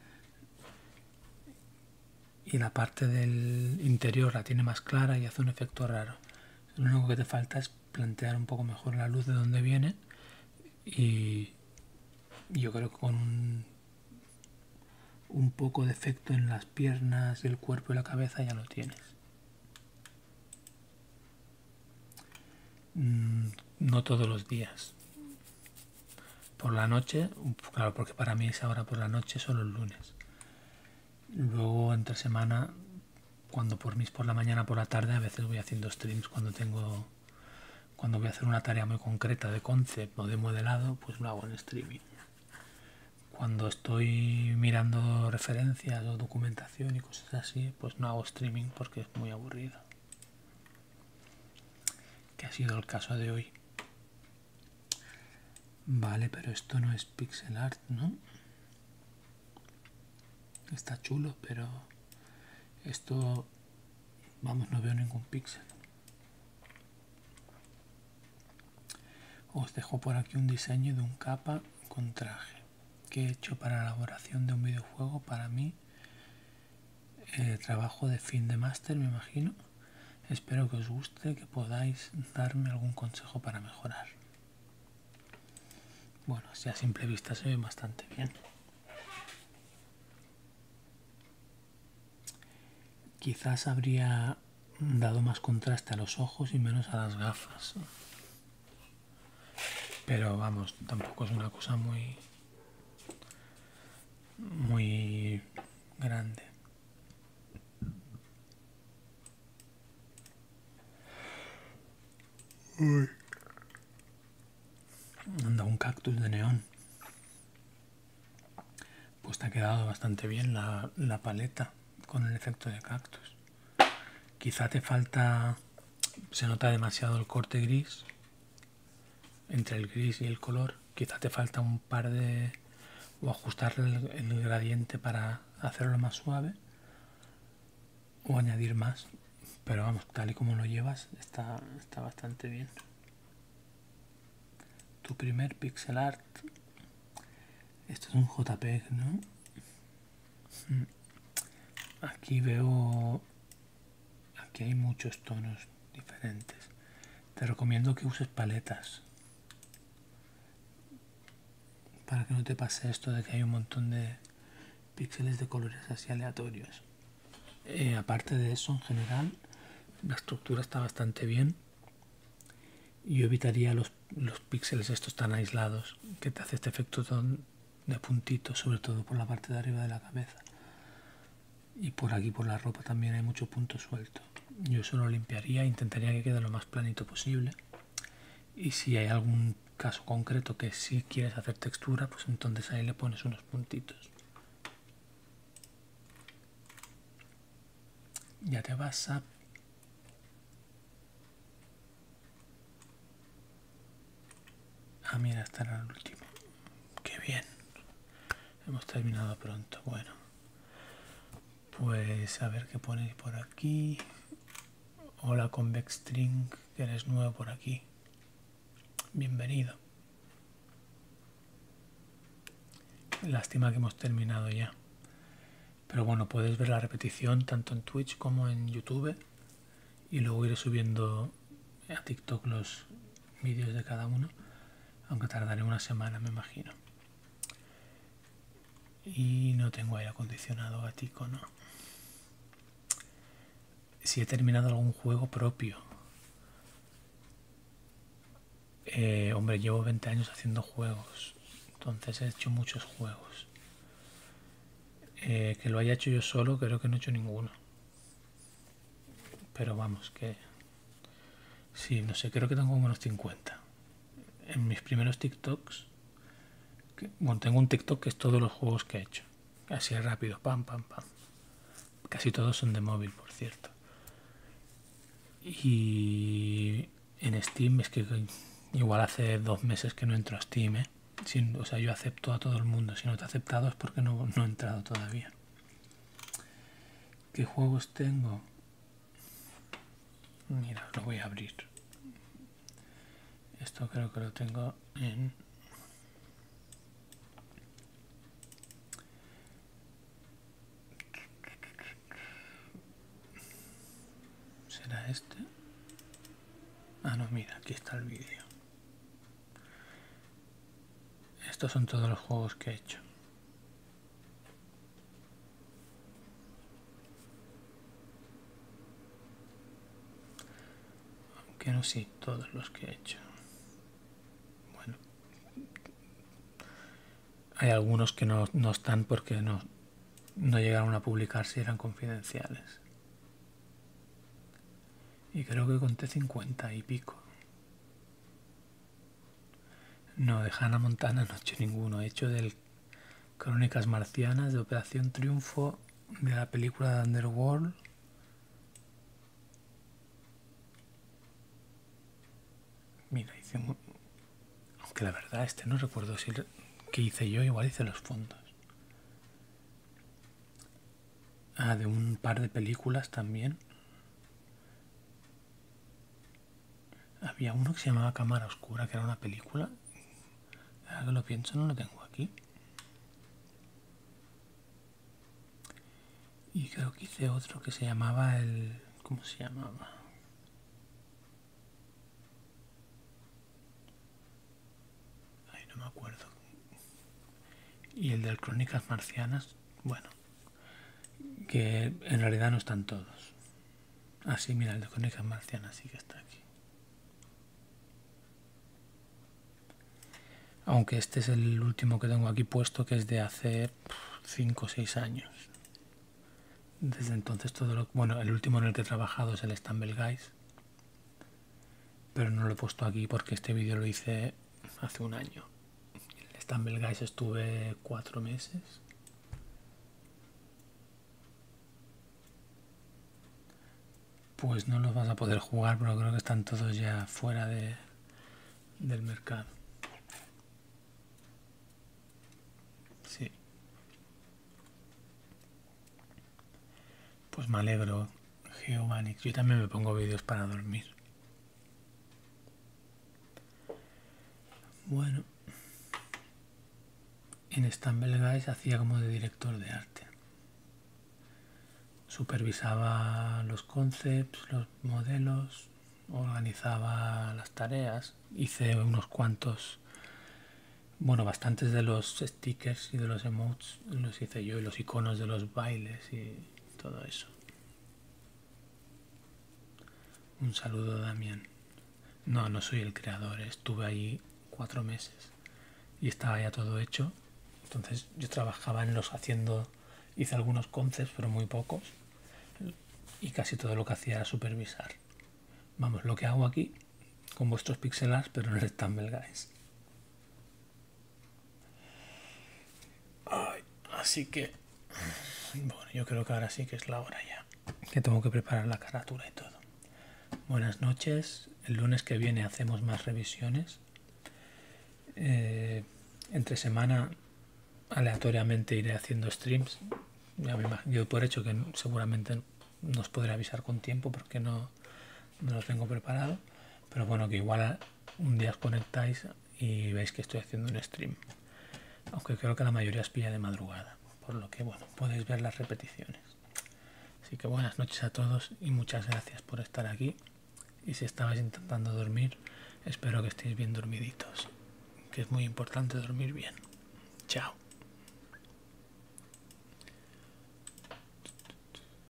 Y la parte del interior la tiene más clara y hace un efecto raro. Lo único que te falta es plantear un poco mejor la luz de dónde viene. Y yo creo que con un poco de efecto en las piernas y el cuerpo y la cabeza ya lo tienes. No todos los días. Por la noche, claro, porque para mí es ahora por la noche, solo el lunes. Luego entre semana, cuando por mí es por la mañana, por la tarde, a veces voy haciendo streams cuando voy a hacer una tarea muy concreta de concept o de modelado, pues lo hago en streaming. Cuando estoy mirando referencias o documentación y cosas así, pues no hago streaming porque es muy aburrido. Que ha sido el caso de hoy. Vale, pero esto no es pixel art, ¿no? Está chulo, pero esto, vamos, no veo ningún píxel. Os dejo por aquí un diseño de un capa con traje que he hecho para la elaboración de un videojuego para mí. Trabajo de fin de máster, me imagino. Espero que os guste, que podáis darme algún consejo para mejorar. Bueno, así a simple vista se ve bastante bien. Quizás habría dado más contraste a los ojos y menos a las gafas. Pero vamos, tampoco es una cosa muy grande. Uy. Anda, un cactus de neón. Pues te ha quedado bastante bien la paleta con el efecto de cactus. Quizá te falta, se nota demasiado el corte gris, entre el gris y el color. Quizá te falta un par de, o ajustar el gradiente para hacerlo más suave, o añadir más. Pero vamos, tal y como lo llevas, está bastante bien. Tu primer pixel art. Esto es un JPEG, ¿no? Aquí veo aquí hay muchos tonos diferentes. Te recomiendo que uses paletas para que no te pase esto de que hay un montón de píxeles de colores así aleatorios. Aparte de eso, en general, la estructura está bastante bien. Yo evitaría los píxeles estos tan aislados que te hace este efecto de puntitos, sobre todo por la parte de arriba de la cabeza. Y por aquí, por la ropa, también hay mucho punto suelto. Yo eso lo limpiaría, intentaría que quede lo más planito posible. Y si hay algún caso concreto que sí quieres hacer textura, pues entonces ahí le pones unos puntitos. Ya te vas a... Ah, mira, este era el último. Qué bien. Hemos terminado pronto. Bueno. Pues a ver qué ponéis por aquí. Hola Convex String, que eres nuevo por aquí. Bienvenido. Lástima que hemos terminado ya. Pero bueno, puedes ver la repetición tanto en Twitch como en YouTube. Y luego iré subiendo a TikTok los vídeos de cada uno. Aunque tardaré una semana, me imagino. Y no tengo aire acondicionado, gatico, ¿no? Si he terminado algún juego propio. Hombre, llevo 20 años haciendo juegos. Entonces he hecho muchos juegos. Que lo haya hecho yo solo, creo que no he hecho ninguno. Pero vamos, que... Sí, no sé, creo que tengo unos 50. En mis primeros TikToks... Bueno, tengo un TikTok que es todos los juegos que he hecho. Así rápido, pam, pam, pam. Casi todos son de móvil, por cierto. Y en Steam es que igual hace 2 meses que no entro a Steam, ¿eh? O sea, yo acepto a todo el mundo. Si no te he aceptado es porque no he entrado todavía. ¿Qué juegos tengo? Mira, lo voy a abrir. Esto creo que lo tengo en... ¿Será este? Ah, no, mira, aquí está el vídeo. Estos son todos los juegos que he hecho. Aunque no, sí, todos los que he hecho. Bueno. Hay algunos que no están porque no llegaron a publicarse y eran confidenciales. Y creo que conté 50 y pico. No, de Hannah Montana no he hecho ninguno. He hecho del Crónicas Marcianas, de Operación Triunfo, de la película de Underworld. Mira, hice... Aunque la verdad, no recuerdo si que hice yo, igual hice los fondos. Ah, de un par de películas también. Había uno que se llamaba Cámara Oscura, que era una película. Ahora que lo pienso, no lo tengo aquí. Y creo que hice otro que se llamaba el... ¿Cómo se llamaba? Ay, no me acuerdo. Y el de Crónicas Marcianas, bueno, que en realidad no están todos. Ah, sí, mira, el de Crónicas Marcianas sí que está aquí. Aunque este es el último que tengo aquí puesto, que es de hace 5 o 6 años. Desde entonces todo lo... Bueno, el último en el que he trabajado es el Stumble Guys. Pero no lo he puesto aquí porque este vídeo lo hice hace un año. El Stumble Guys estuve 4 meses. Pues no los vas a poder jugar, pero creo que están todos ya fuera del mercado. Sí. Pues me alegro, Geomanix. Yo también me pongo vídeos para dormir. Bueno. En Stumble Guys hacía como de director de arte. supervisaba los concepts, los modelos, organizaba las tareas, hice unos cuantos, bueno, bastantes de los stickers y de los emotes los hice yo, y los iconos de los bailes y todo eso. Un saludo, Damián. No, no soy el creador, estuve ahí 4 meses y estaba ya todo hecho. Entonces yo trabajaba en los haciendo, hice algunos concepts, pero muy pocos, y casi todo lo que hacía era supervisar. Vamos, lo que hago aquí con vuestros pixel arts, pero en el Stumble Guys. Ay, así que, bueno, yo creo que ahora sí que es la hora ya, que tengo que preparar la carátula y todo. Buenas noches. El lunes que viene hacemos más revisiones. Entre semana aleatoriamente iré haciendo streams. Yo por hecho que seguramente no os podré avisar con tiempo porque no lo tengo preparado. Pero bueno, que igual un día os conectáis y veis que estoy haciendo un stream. Aunque creo que la mayoría os pilla de madrugada. Por lo que bueno, podéis ver las repeticiones. Así que buenas noches a todos y muchas gracias por estar aquí. Y si estabais intentando dormir, espero que estéis bien dormiditos, que es muy importante dormir bien. Chao.